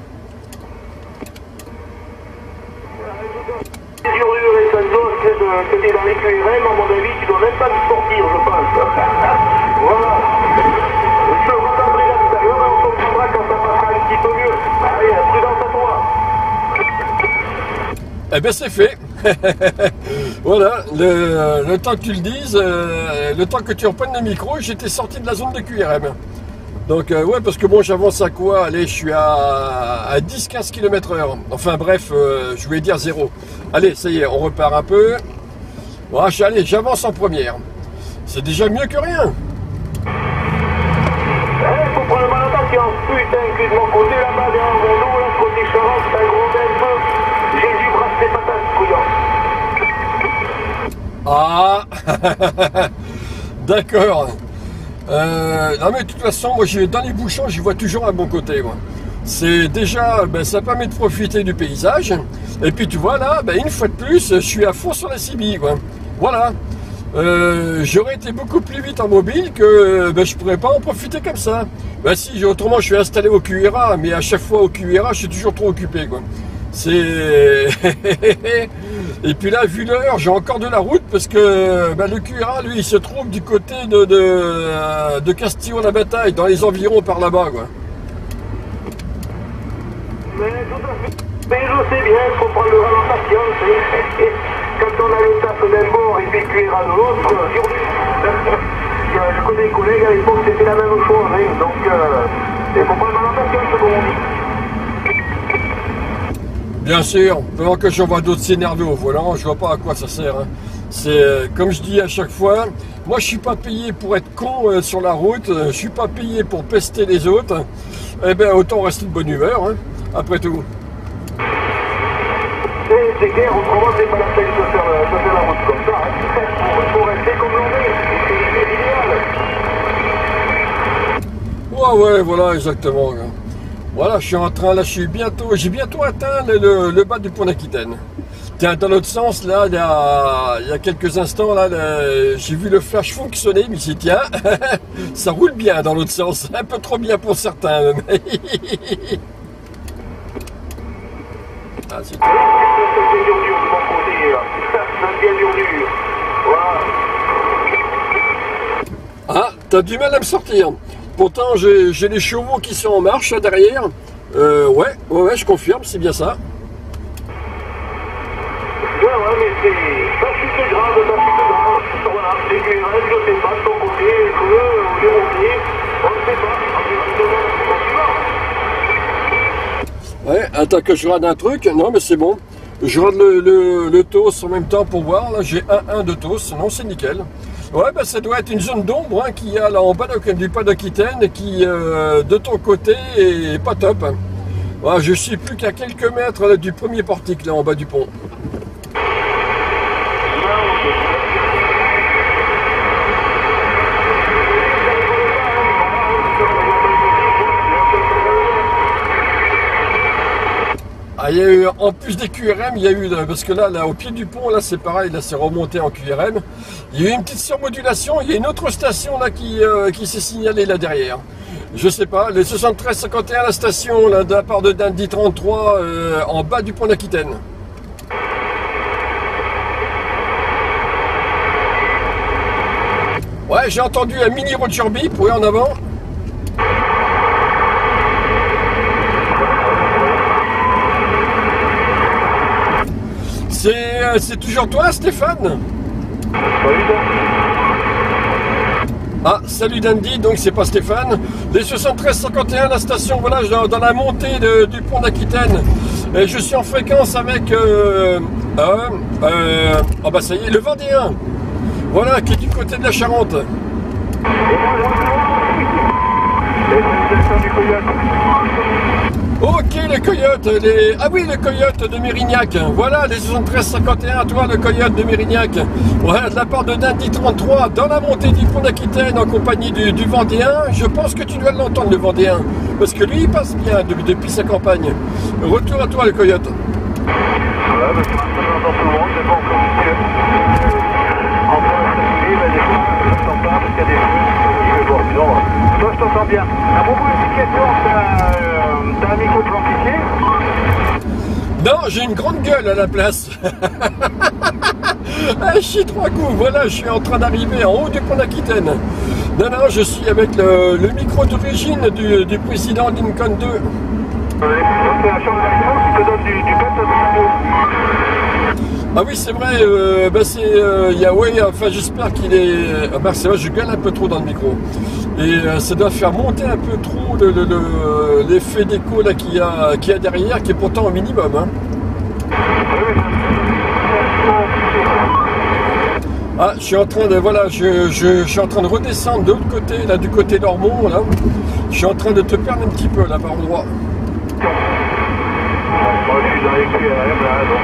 Que tu es dans les QRM, à mon avis, tu dois même pas te sortir, je pense. Voilà. Je reviendrai là tout à l'heure et on se reprendra quand ça passera un petit peu mieux. Allez, prudence à toi. Eh bien, c'est fait. Voilà, le temps que tu le dises, le temps que tu reprennes le micro, j'étais sorti de la zone de QRM. Donc ouais, parce que bon, j'avance à quoi? Allez, je suis à 10-15 km/h. Enfin bref, je voulais dire 0. Allez, ça y est, on repart un peu. Bon, allez, j'avance en première. C'est déjà mieux que rien. Faut prendre le mal en patience. Putain, que de mon côté là-bas, derrière mon dos, là, côté Charente, c'est un gros peu. Jésus brasse ses patates, couillon. Ah d'accord. Non mais de toute façon, moi dans les bouchons, j'y vois toujours un bon côté. Moi. C'est déjà, ça permet de profiter du paysage. Et puis tu vois là, une fois de plus, je suis à fond sur la CB. Quoi. Voilà. J'aurais été beaucoup plus vite en mobile que je pourrais pas en profiter comme ça. Si, autrement je suis installé au QRA, mais à chaque fois au QRA, je suis toujours trop occupé. Quoi. C'est... Et puis là, vu l'heure, j'ai encore de la route parce que le QRA, lui, il se trouve du côté de Castillon-la-Bataille, dans les environs par là-bas, quoi. Mais je sais bien, il faut prendre le mal en patience. Quand on a le taf d'un bord et puis le QRA de l'autre, je connais des collègues à l'époque, c'était la même chose. Donc, il faut prendre le mal en patience, comme on dit. Bien sûr, pendant que j'en vois d'autres s'énerver au volant, je vois pas à quoi ça sert. Hein. C'est comme je dis à chaque fois, moi je suis pas payé pour être con sur la route, je suis pas payé pour pester les autres. Eh bien autant rester de bonne humeur, hein, après tout. C'est clair, autrement c'est pas la peine de faire la route comme ça. Hein. Faut rester comme l'on est, c'est l'idéal. Ouais, voilà, exactement. Voilà, je suis en train, là, j'ai bientôt atteint le bas du pont d'Aquitaine. Tiens, dans l'autre sens, là, il y a quelques instants, là j'ai vu le flash fonctionner, mais j'ai dit, tiens, ça roule bien dans l'autre sens, un peu trop bien pour certains. Même. Ah, c'est tout. C'est dur de mon côté, là. C'est bien dur. Voilà. Ah, t'as du mal à me sortir. Pourtant, j'ai les chevaux qui sont en marche là, derrière. Ouais, je confirme, c'est bien ça. Ouais, mais c'est grave. Voilà, c'est QRM, je sais pas, de ton côté, les roupiers, on ne sait pas. Ouais, attends que je regarde un truc. Non, mais c'est bon. Je regarde le TOS en même temps pour voir. Là, j'ai 1 de TOS. Non, c'est nickel. Ouais, ça doit être une zone d'ombre hein, qu'il y a là en bas du pas d'Aquitaine qui, de ton côté, est pas top. Ouais, je suis plus qu'à quelques mètres là, du premier portique, là, en bas du pont. Ah, il y a eu, en plus des QRM, il y a eu, parce que là au pied du pont, là c'est pareil, là c'est remonté en QRM. Il y a eu une petite surmodulation, il y a une autre station là qui s'est signalée là derrière. Je sais pas, les 73-51, la station là, de la part de Dundee 33 en bas du pont d'Aquitaine. Ouais, j'ai entendu un mini Roger Beep, oui en avant. C'est toujours toi, Stéphane? Salut, Ah, salut Dandy, donc c'est pas Stéphane. Les 73-51, la station, voilà, dans la montée du pont d'Aquitaine. Et je suis en fréquence avec... oh bah ça y est, le Vendéen. Voilà, qui est du côté de la Charente. Ok, les coyotes, ah oui, les coyotes de Mérignac. Voilà, les 73-51, toi, le coyote de Mérignac. Voilà, de la part de Dandy 33, dans la montée du pont d'Aquitaine, en compagnie du Vendéen. Je pense que tu dois l'entendre, le Vendéen, parce que lui, il passe bien depuis sa campagne. Retour à toi, le coyote. Voilà, bah, j'entends tout le monde, c'est pas encore mieux. En train de circuler, bah, des fois, je t'entends pas parce qu'il y a des feux. Je vais voir, sinon, toi, je t'entends bien. À propos de question, t'as un micro de l'amplifié? Non, j'ai une grande gueule à la place. Ah, je suis 3 coups, voilà, je suis en train d'arriver en haut du pont d'Aquitaine. Non, non, je suis avec le micro d'origine du président Lincoln 2. C'est la chambre d'action qui te donne du pète Ah oui, c'est vrai, enfin, j'espère qu'il est... Ah bah, c'est vrai, je gueule un peu trop dans le micro. Et ça doit faire monter un peu trop l'effet d'écho là qu'il y a derrière, qui est pourtant au minimum. Hein. Ah, je suis en train de... Voilà, je suis en train de redescendre de l'autre côté, là, du côté d'Ormont, là. Je suis en train de te perdre un petit peu, là, par endroit. Moi, je suis dans les QRM, là, donc...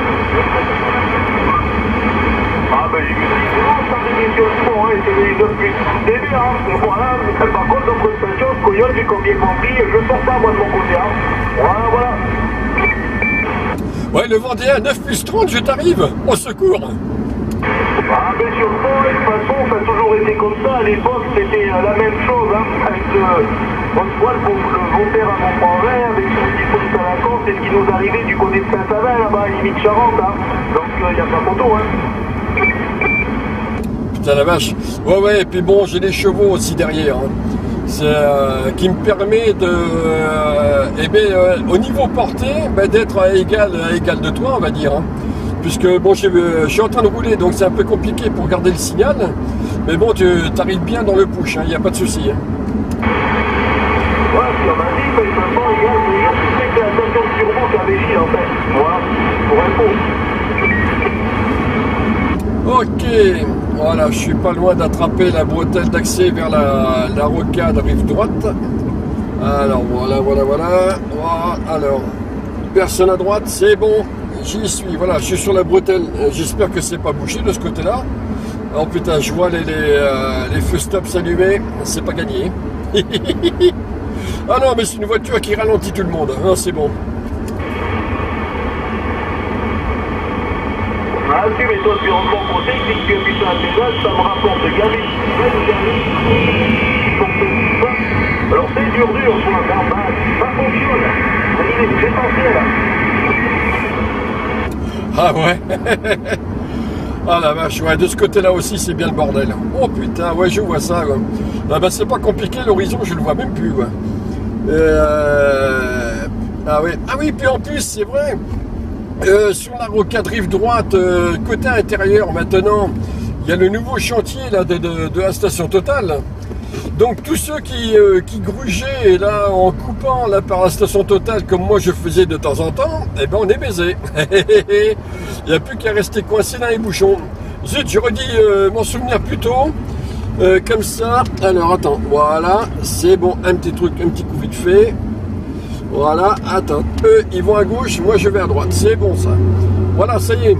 Ah, ben, j'ai vu des émissions de fond, hein, c'est les autres plus début, hein. Voilà, mais par contre, dans prestation, coyote, j'ai combien compris, je sors pas, moi, de mon côté, hein. Voilà, voilà. Ouais, le Vendéen, 9 plus 30, je t'arrive, au secours. Ah, ben, sur le fond, de toute façon, ça a toujours été comme ça. À l'époque, c'était la même chose, hein, avec votre voile pour le Voltaire à Montpont-Vert, avec son petit à la Corse, c'est ce qui nous arrivait du côté de Saint-Savin, là-bas, limite Charente, hein. Donc, il n'y a pas photo, hein. Putain, la vache. Ouais, et puis bon, j'ai des chevaux aussi derrière, hein. C'est qui me permet de, au niveau portée, d'être à égal de toi, on va dire, hein. Puisque bon, je suis en train de rouler, donc c'est un peu compliqué pour garder le signal. Mais bon, tu arrives bien dans le push, il n'y a pas de souci. Hein. Ouais, puis on m'a dit, mais maintenant, tu sais que la station de Turbo qui a Béchille, en fait. Voilà, pour info. Ok, voilà, je suis pas loin d'attraper la bretelle d'accès vers la rocade rive droite. Alors, voilà. Alors, personne à droite, c'est bon. J'y suis, voilà, je suis sur la bretelle. J'espère que c'est pas bouché de ce côté-là. Oh putain, je vois les feux stop s'allumer. C'est pas gagné. Ah non, mais c'est une voiture qui ralentit tout le monde. Ah, c'est bon. Ah, si, mais toi, tu es en bon côté, si tu appuies sur la pédale, ça me rapporte de gamin. Alors, c'est dur, ça fonctionne. C'est essentiel. Ah ouais. Ah la vache, ouais, de ce côté-là aussi, c'est bien le bordel. Oh putain, ouais, je vois ça, quoi. Ah bah, c'est pas compliqué, l'horizon, je le vois même plus, quoi. Ah oui, puis en plus, c'est vrai, sur la rocade rive droite, côté intérieur, maintenant, il y a le nouveau chantier, là, de la station Total. Donc tous ceux qui grugeaient là en coupant là par la station Total comme moi je faisais de temps en temps, eh ben on est baisé. Il n'y a plus qu'à rester coincé dans les bouchons. Zut, j'aurais dit m'en souvenir plus tôt. Comme ça. Alors attends, voilà, c'est bon, un petit truc, un petit coup vite fait. Voilà, attends, eux ils vont à gauche, moi je vais à droite, c'est bon ça. Voilà, ça y est.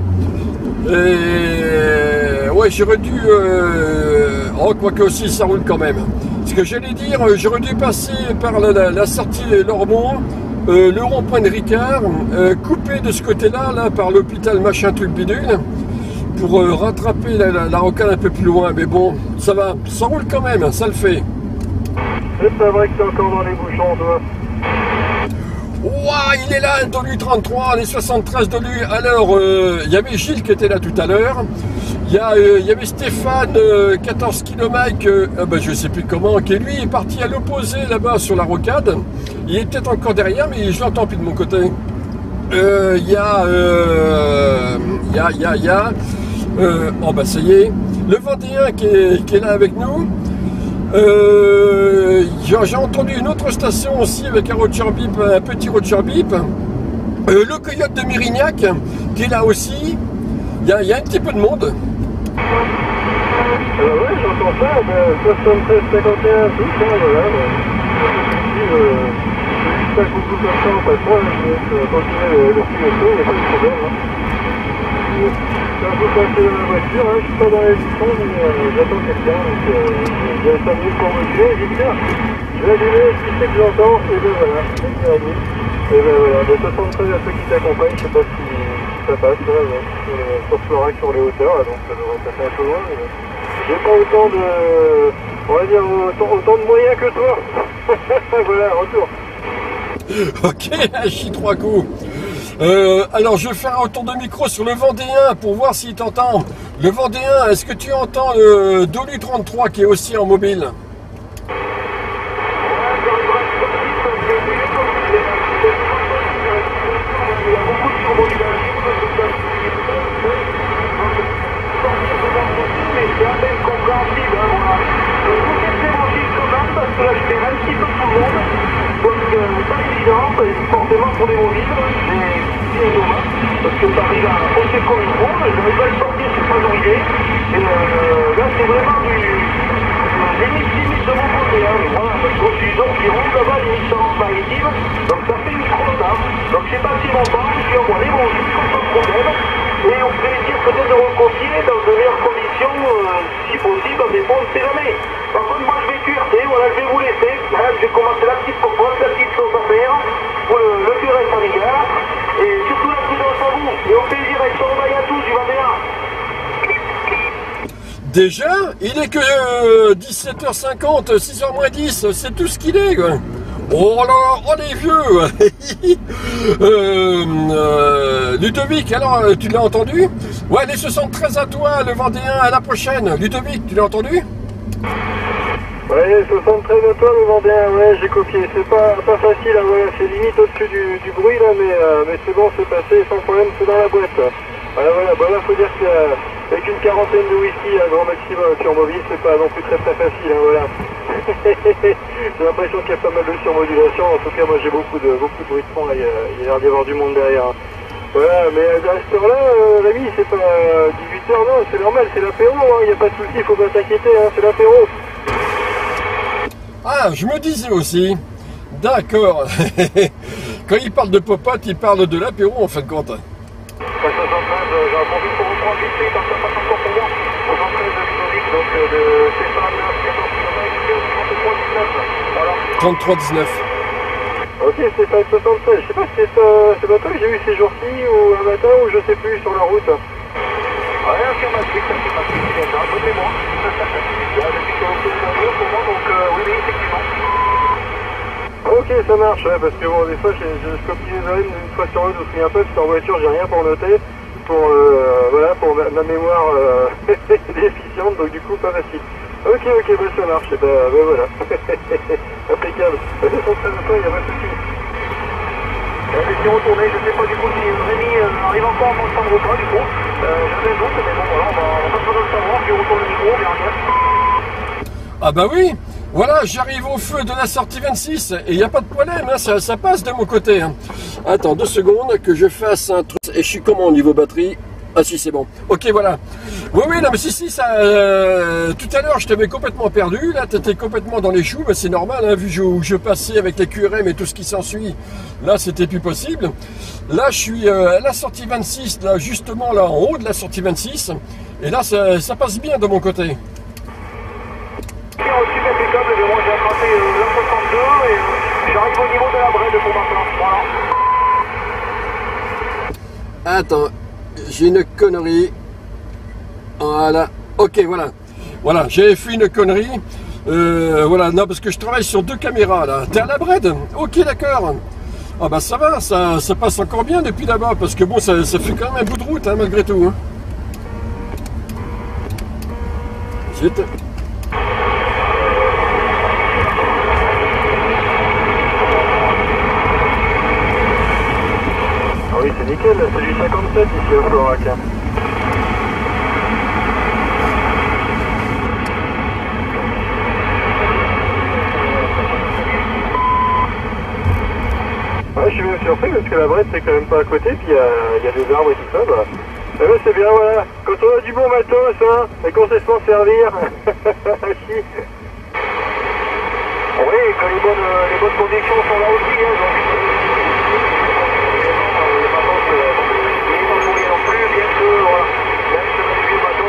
Ouais, j'aurais dû... Oh, quoique aussi, ça roule quand même. Ce que j'allais dire, j'aurais dû passer par la sortie Lormont, le rond-point de Ricard, couper de ce côté-là, là, par l'hôpital machin truc bidule, pour rattraper la rocade un peu plus loin. Mais bon, ça va, ça roule quand même, ça le fait. C'est pas vrai que t'es encore dans les bouchons, toi. Ouah, il est là, Dolu 33, les 73 Dolu. Alors, il y avait Gilles qui était là tout à l'heure. Il y avait Stéphane, 14 km, je sais plus comment, qui lui est parti à l'opposé là-bas sur la rocade. Il est peut-être encore derrière, mais je l'entends plus de mon côté. Oh bah ça y est, le Vendéen qui est là avec nous. J'ai entendu une autre station aussi avec un roger bip, un petit roger bip. Le coyote de Mérignac qui est là aussi. Il y a un petit peu de monde. Ouais, j'entends ça, 73, 51, tout ça, voilà. Juste un coucou comme ça en passant, je vais continuer le piloto, il n'y a pas de problème. Je vais un peu passer dans la voiture, je suis pas dans les bouchons, mais j'attends quelqu'un, donc j'ai 5 minutes pour me tuer, j'ai dit tiens, je vais allumer, qui c'est que j'entends, et ben voilà, c'est qui a dit. Et ben voilà, de 73 à ceux qui t'accompagnent, je sais pas si ça passe là, sur Florac, sur les hauteurs, donc ça devrait passer un peu loin, mais j'ai pas autant de, on va dire, autant de moyens que toi. Voilà, retour. Ok, j'ai 3 coups. Alors je vais faire un retour de micro sur le Vendéen pour voir s'il t'entend. Le Vendéen, est-ce que tu entends le Dolu 33 qui est aussi en mobile? Forcément pour les mobiles, c'est dommage, parce que Paris là, on sait comme il faut, j'arrive pas à le sortir, je sais pas où il est, et là c'est vraiment du limite de mon côté, mais voilà, parce que je suis donc qui roule là-bas, limite maritime, donc ça fait une crotte, donc je sais pas si longtemps, je suis envoyé mon mobiles comme pas de problème, et on peut dire peut-être de recopier dans de meilleures conditions, si possible, mais bon, on ne sait jamais. Par contre, moi je vais QRT, voilà, je vais vous laisser, là, je vais commencer la petite popote, la petite sauce à faire, pour le curé familial, et surtout la prudence à vous, et au plaisir avec son bail à tous du Vendéen. Déjà, il est que 17h50, 6h moins 10, c'est tout ce qu'il est, quoi. Oh là là, oh les vieux. Ludovic, alors tu l'as entendu? Ouais, les 73 à toi, le Vendéen, à la prochaine. Ludovic, tu l'as entendu? Ouais, 73 à toi le Vendéen, ouais, j'ai copié. C'est pas facile, hein, voilà, c'est limite au-dessus du bruit là, mais c'est bon, c'est passé sans problème, c'est dans la boîte. Voilà, bah là, faut dire qu'avec une quarantaine de whisky à grand maximum sur mobile, c'est pas non plus très facile, hein, voilà. J'ai l'impression qu'il y a pas mal de surmodulation, en tout cas moi j'ai beaucoup de bruit de fond, là, il y a l'air d'y avoir du monde derrière. Hein. Voilà, mais à cette heure-là, l'ami, c'est pas 18h, non, c'est normal, c'est l'apéro, il n'y a pas de souci, faut pas s'inquiéter, hein, c'est l'apéro. Ah, je me disais aussi. D'accord. Quand il parle de popote, il parle de l'apéro en fin de compte. 73, j'ai répondu pour reprendre vite fait, parce que ça passe encore pour moi. 73 de Ludovic, donc de Stéphane, 33-19. Ok, Stéphane 73, je sais pas si c'est pas toi que j'ai eu ces jours-ci, ou un matin, ou je sais plus, sur la route. Ouais, sur ma suite, c'est bien, rappelez-moi. Là, je suis sur le coup pour moi, donc oui, effectivement. Ok, ça marche, ouais, parce que bon, des fois, je copie les oreilles une fois sur l'autre, je me souviens pas, parce qu'en voiture, j'ai rien pour noter, voilà, pour ma mémoire déficiente, donc du coup, pas facile. Ok, bah ça marche, et bah voilà. Impeccable. Bah, c'est son très de toi, il n'y a pas de souci. Je suis retourné, je sais pas du coup si Rémi arrive encore à m'entendre ou pas, du coup. J'avais un doute, mais bon, voilà, on va pas besoin de le savoir, je retourne le micro, on verra bien. Ah bah oui. Voilà, j'arrive au feu de la sortie 26 et il n'y a pas de problème, hein, ça passe de mon côté. Hein. Attends 2 secondes que je fasse un truc. Et je suis comment au niveau batterie? Ah si, c'est bon. Ok, voilà. Oui, non mais si, ça... tout à l'heure, je t'avais complètement perdu. Là, tu étais complètement dans les choux. Ben, c'est normal, hein, vu où je passais avec les QRM et tout ce qui s'ensuit. Là, c'était plus possible. Là, je suis à la sortie 26, là, justement, là, en haut de la sortie 26. Et là, ça passe bien de mon côté. Reçu impeccable, mais moi j'ai attrapé la 62 et j'arrive au niveau de la brède pour maintenant. Voilà. Attends, j'ai une connerie. Voilà, ok, voilà, j'ai fait une connerie. Voilà, non, parce que je travaille sur 2 caméras là. T'es à la brède? Ok, d'accord. Ah bah ça va, ça passe encore bien depuis là-bas, parce que bon, ça fait quand même un bout de route, hein, malgré tout. Hein. Zut. c'est nickel, c'est du 57 ici au Florac. Ouais, je suis même surpris parce que la Brette c'est quand même pas à côté, puis il y a des arbres et tout ça. Bah. Eh ben, c'est bien, voilà. Quand on a du bon matos, hein, et qu'on sait s'en servir. Si. Oui, que les bonnes conditions sont là aussi, hein, donc. Les matos, il n'est pas pourri non plus, bien que, voilà. Même si on a du vieux matos,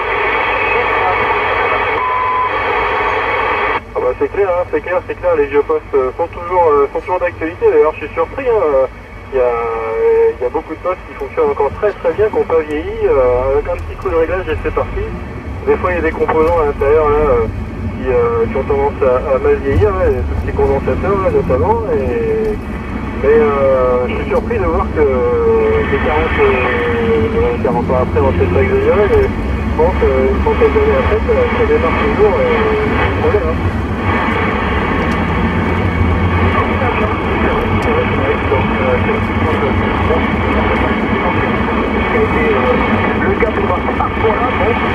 ah bah c'est clair, hein, c'est clair, les géopostes sont toujours d'actualité. D'ailleurs, je suis surpris, hein. Il y a beaucoup de postes qui fonctionnent encore très bien, qui n'ont pas vieilli, avec un petit coup de réglage et c'est parti. Des fois il y a des composants à l'intérieur là, qui ont tendance à mal vieillir, là, les tout petits condensateurs là, notamment, mais je suis surpris de voir que les 40 ans après, on va peut-être pas exagérer, mais je pense une trentaine d'années après, ça démarre toujours et c'est problème. Hein. Le gars va parfois là,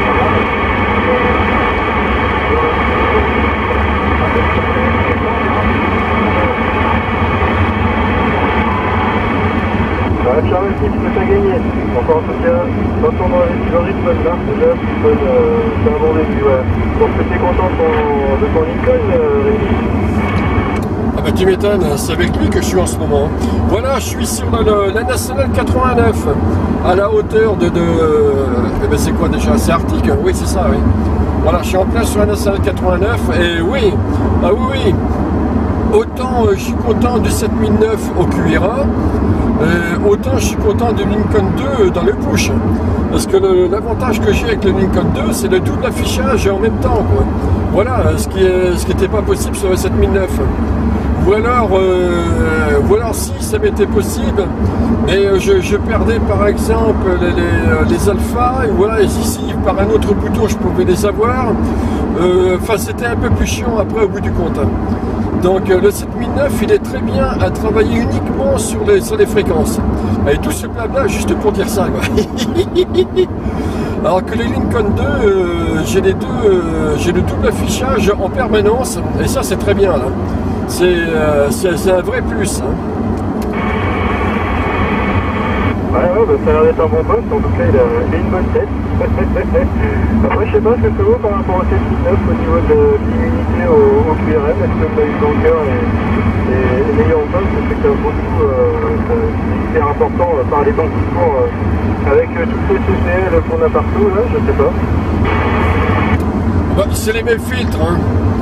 Charles, ce que tu as gagné. Enfin, en tout cas, dans une bonne marque, déjà, c'est un bon début. Ouais. Donc, tu es content de ton Lincoln, Rémi? Ah bah tu m'étonnes, c'est avec lui que je suis en ce moment. Voilà, je suis sur la nationale 89, à la hauteur de eh ben c'est quoi déjà? C'est Arctique? Oui, c'est ça, oui. Voilà, je suis en place sur la nationale 89, et oui, ah oui, autant je suis content du 7009 au QRA, autant je suis content du Lincoln 2 dans le push. Parce que l'avantage que j'ai avec le Lincoln 2, c'est le double affichage en même temps, quoi. Voilà, ce qui n'était pas possible sur le 7009. Ou alors si ça m'était possible, mais je perdais par exemple les alphas, et voilà, et ici par un autre bouton je pouvais les avoir. Enfin c'était un peu plus chiant après au bout du compte. Donc le 7009 il est très bien à travailler uniquement sur les fréquences. Et tout ce blabla juste pour dire ça, quoi. Alors que les Lincoln 2, j'ai le double affichage en permanence, et ça c'est très bien là. C'est un vrai plus. Hein. Ouais, bah, ça a l'air d'être un bon poste, en tout cas il a une bonne tête. Après je sais pas ce que ça vaut par rapport au 7009 au niveau de l'immunité au QRM, est-ce que le bunker est meilleur ou pas? Je sais que beaucoup, c'est hyper important par les temps qui courent avec tous ces CCL qu'on a partout, là, je sais pas. Bah, c'est les mêmes filtres, hein.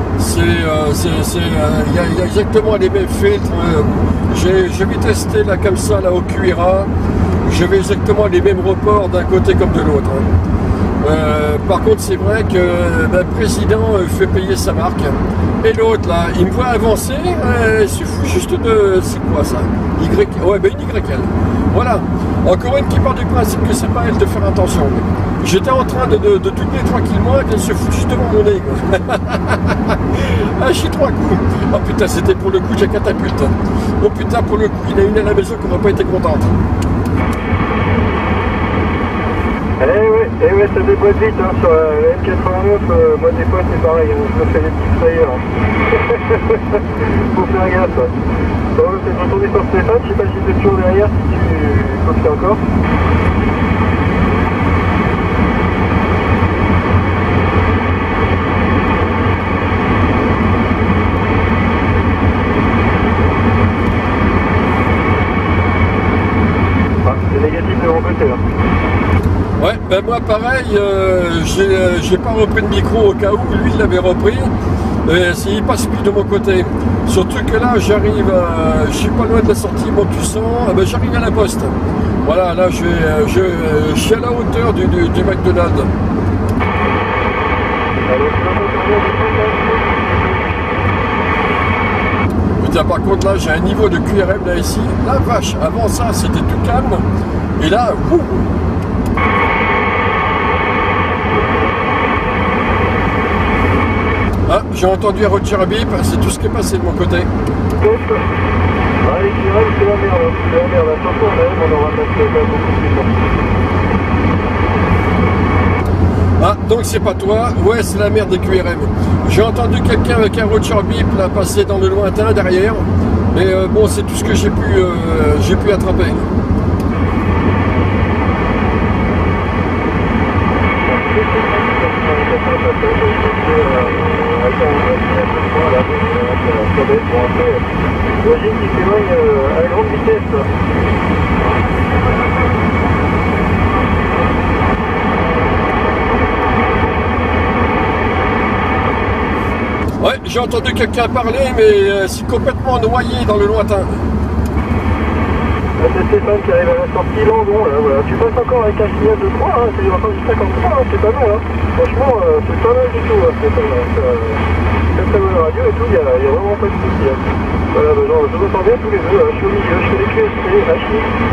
Il y a exactement les mêmes filtres. Je vais tester là comme ça là au QRA. Je vais exactement les mêmes reports d'un côté comme de l'autre. Hein. Par contre, c'est vrai que le président fait payer sa marque. Et l'autre là, il me voit avancer. Il suffit juste de. C'est quoi ça? Ouais, ben une YL. Voilà. Encore une qui part du principe que c'est pas elle de faire attention. J'étais en train de doubler tranquillement et qu'elle se fout juste devant mon nez. Ah, je suis 3 coups. Oh putain, c'était pour le coup, j'ai catapulte. Oh putain, pour le coup, il y en a une à la maison qui n'aurait pas été contente. Eh ouais, ça déboîte vite hein, sur la M89, moi des fois c'est pareil, hein, je me fais des petits frayeurs. Faut faire gaffe. Bon, on va peut-être retourner sur Stéphane, je sais pas si tu es toujours derrière, si tu copies encore. Ah, c'est négatif de mon côté là. Ouais, ben moi pareil, j'ai pas repris le micro au cas où, lui il l'avait repris, et il passe plus de mon côté. Surtout que là j'arrive, je suis pas loin de la sortie Montcuson, ben j'arrive à la poste. Voilà, là je suis à la hauteur du McDonald's. Putain, par contre là j'ai un niveau de QRM là ici, la vache, avant ça c'était tout calme, et là, wouh. Ah, j'ai entendu un routier bip, c'est tout ce qui est passé de mon côté. Ouais, Ah, les QRM, c'est la merde. C'est la merde. Attention, on aura pas beaucoup plus tard. Ah, donc c'est pas toi. Ouais, c'est la merde des QRM. J'ai entendu quelqu'un avec un Roger Bip là passer dans le lointain derrière. Mais bon, c'est tout ce que j'ai pu attraper. J'imagine qu'il s'éloigne à la grande vitesse. Ouais, j'ai entendu quelqu'un parler, mais c'est complètement noyé dans le lointain. C'est Stéphane qui arrive à la sortie Langon, là, voilà. Tu passes encore avec un signal de 3, hein, c'est encore du 53, hein, c'est pas mal, hein. Franchement, c'est pas mal du tout, hein, Stéphane, c'est très bonne radio et tout, il y a vraiment pas de soucis, hein. Voilà, bah, genre, je me sens bien tous les deux, hein. Je suis au milieu, je fais les QSC, HI.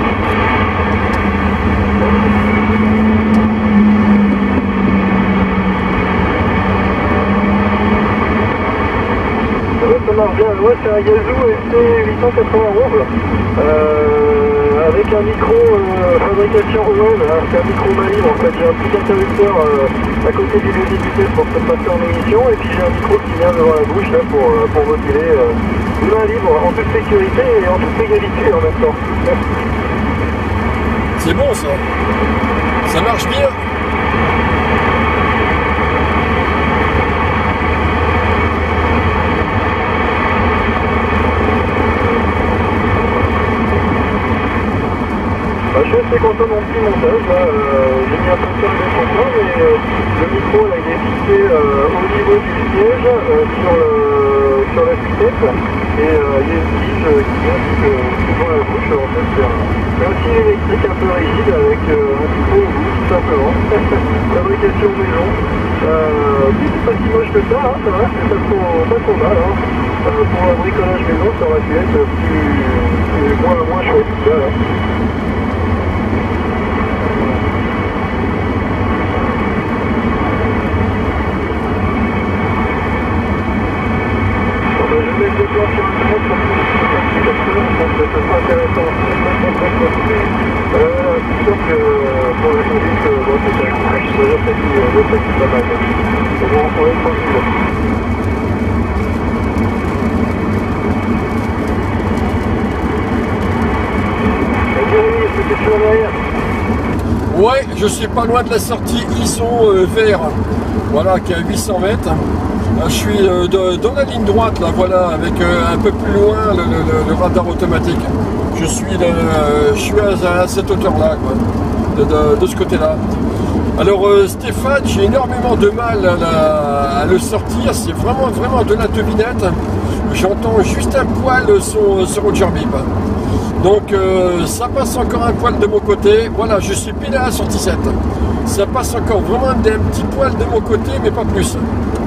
Ça marche bien, ouais, c'est un Yazoo ST891 avec un micro fabrication Owen, hein, c'est un micro main libre en fait, j'ai un petit interrupteur à côté du levier de vitesse pour se passer en émission et puis j'ai un micro qui vient devant la bouche là pour moduler main libre en toute sécurité et en toute égalité en même temps. C'est bon ça. Ça marche bien. Je suis assez content de mon petit montage, là, j'ai mis un peu de temps de content, mais le micro là, il est fixé au niveau du siège sur la tête et il y a une tige qui vient devant la bouche, en fait c'est aussi électrique un peu rigide avec un micro au bout tout simplement, fabrication maison, c'est pas si moche que ça, hein, ça va, c'est pas trop mal, hein. Pour un bricolage maison ça aurait pu être moins chouette, voilà. Je vais mettre le plan sur un trait pour que ça sera intéressant. C'est sûr que pour la conduite, bon, c'est un crash, c'est pas mal. On va en parler tranquille. Jérémy, est-ce que tu es sur derrière? Ouais, je suis pas loin de la sortie Ison vert, voilà, qui est à 800 mètres. Je suis dans la ligne droite, là, voilà, avec un peu plus loin le radar automatique. Je suis à cette hauteur-là, quoi, de ce côté-là. Alors Stéphane, j'ai énormément de mal à le sortir, c'est vraiment de la devinette. J'entends juste un poil son Roger Bip. Donc ça passe encore un poil de mon côté. Voilà, je suis pile à la sortie 7. Ça passe encore vraiment un petit poil de mon côté, mais pas plus.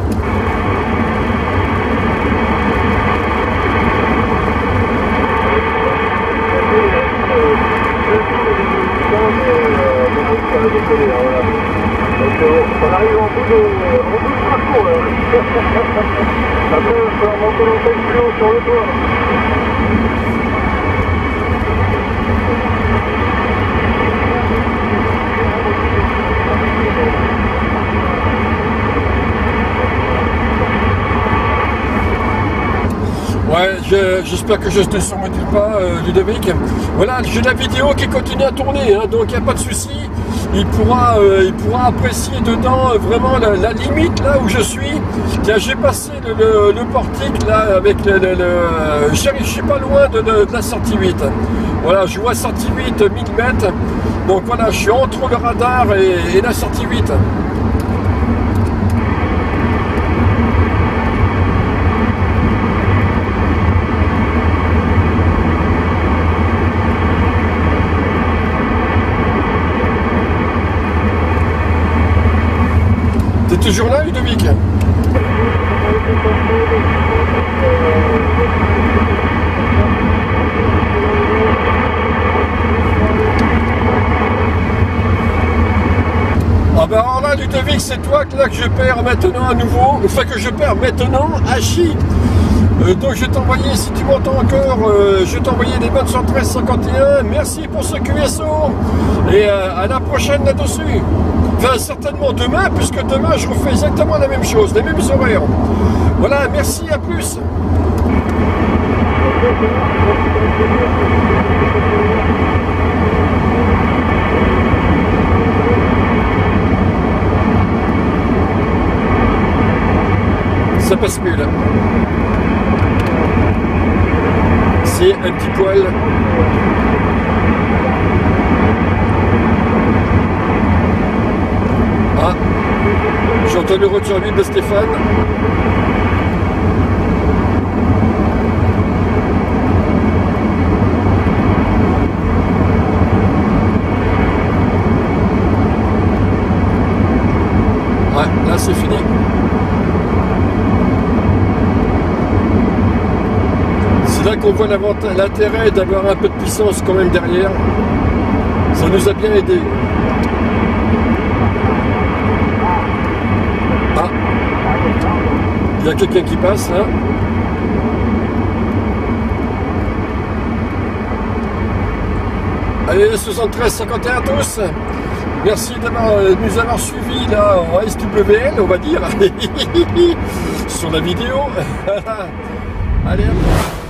On arrive en bout de parcours là. Après il va falloir monter l'antenne plus haut sur le toit. Ouais, j'espère que je ne te surmodule pas, Ludovic. Voilà, j'ai la vidéo qui continue à tourner, hein, donc il n'y a pas de souci. Il pourra apprécier dedans vraiment la limite là où je suis. J'ai passé le portique là avec je suis pas loin de la sortie 8. Voilà, je vois sortie 8 1000 mètres. Donc voilà, je suis entre le radar et la sortie 8. T'es toujours là, Ludovic? Ah ben alors là, Ludovic, c'est toi là que je perds maintenant à nouveau. Enfin que je perds maintenant à chi. Donc je vais t'envoyer, si tu m'entends encore, je vais t'envoyer des bonnes 113-51. Merci pour ce QSO. Et à la prochaine là-dessus. Enfin, certainement demain, puisque demain je refais exactement la même chose, les mêmes horaires. Voilà, merci, à plus. Ça passe mieux là. C'est un petit poil. Ah, j'ai entendu le retour vide de Stéphane. Ouais, là c'est fini. C'est là qu'on voit l'intérêt d'avoir un peu de puissance quand même derrière. Ça nous a bien aidé. Ah, il y a quelqu'un qui passe là. Allez, 73-51 à tous. Merci de nous avoir suivis là en SWL, on va dire, sur la vidéo. Allez, hop.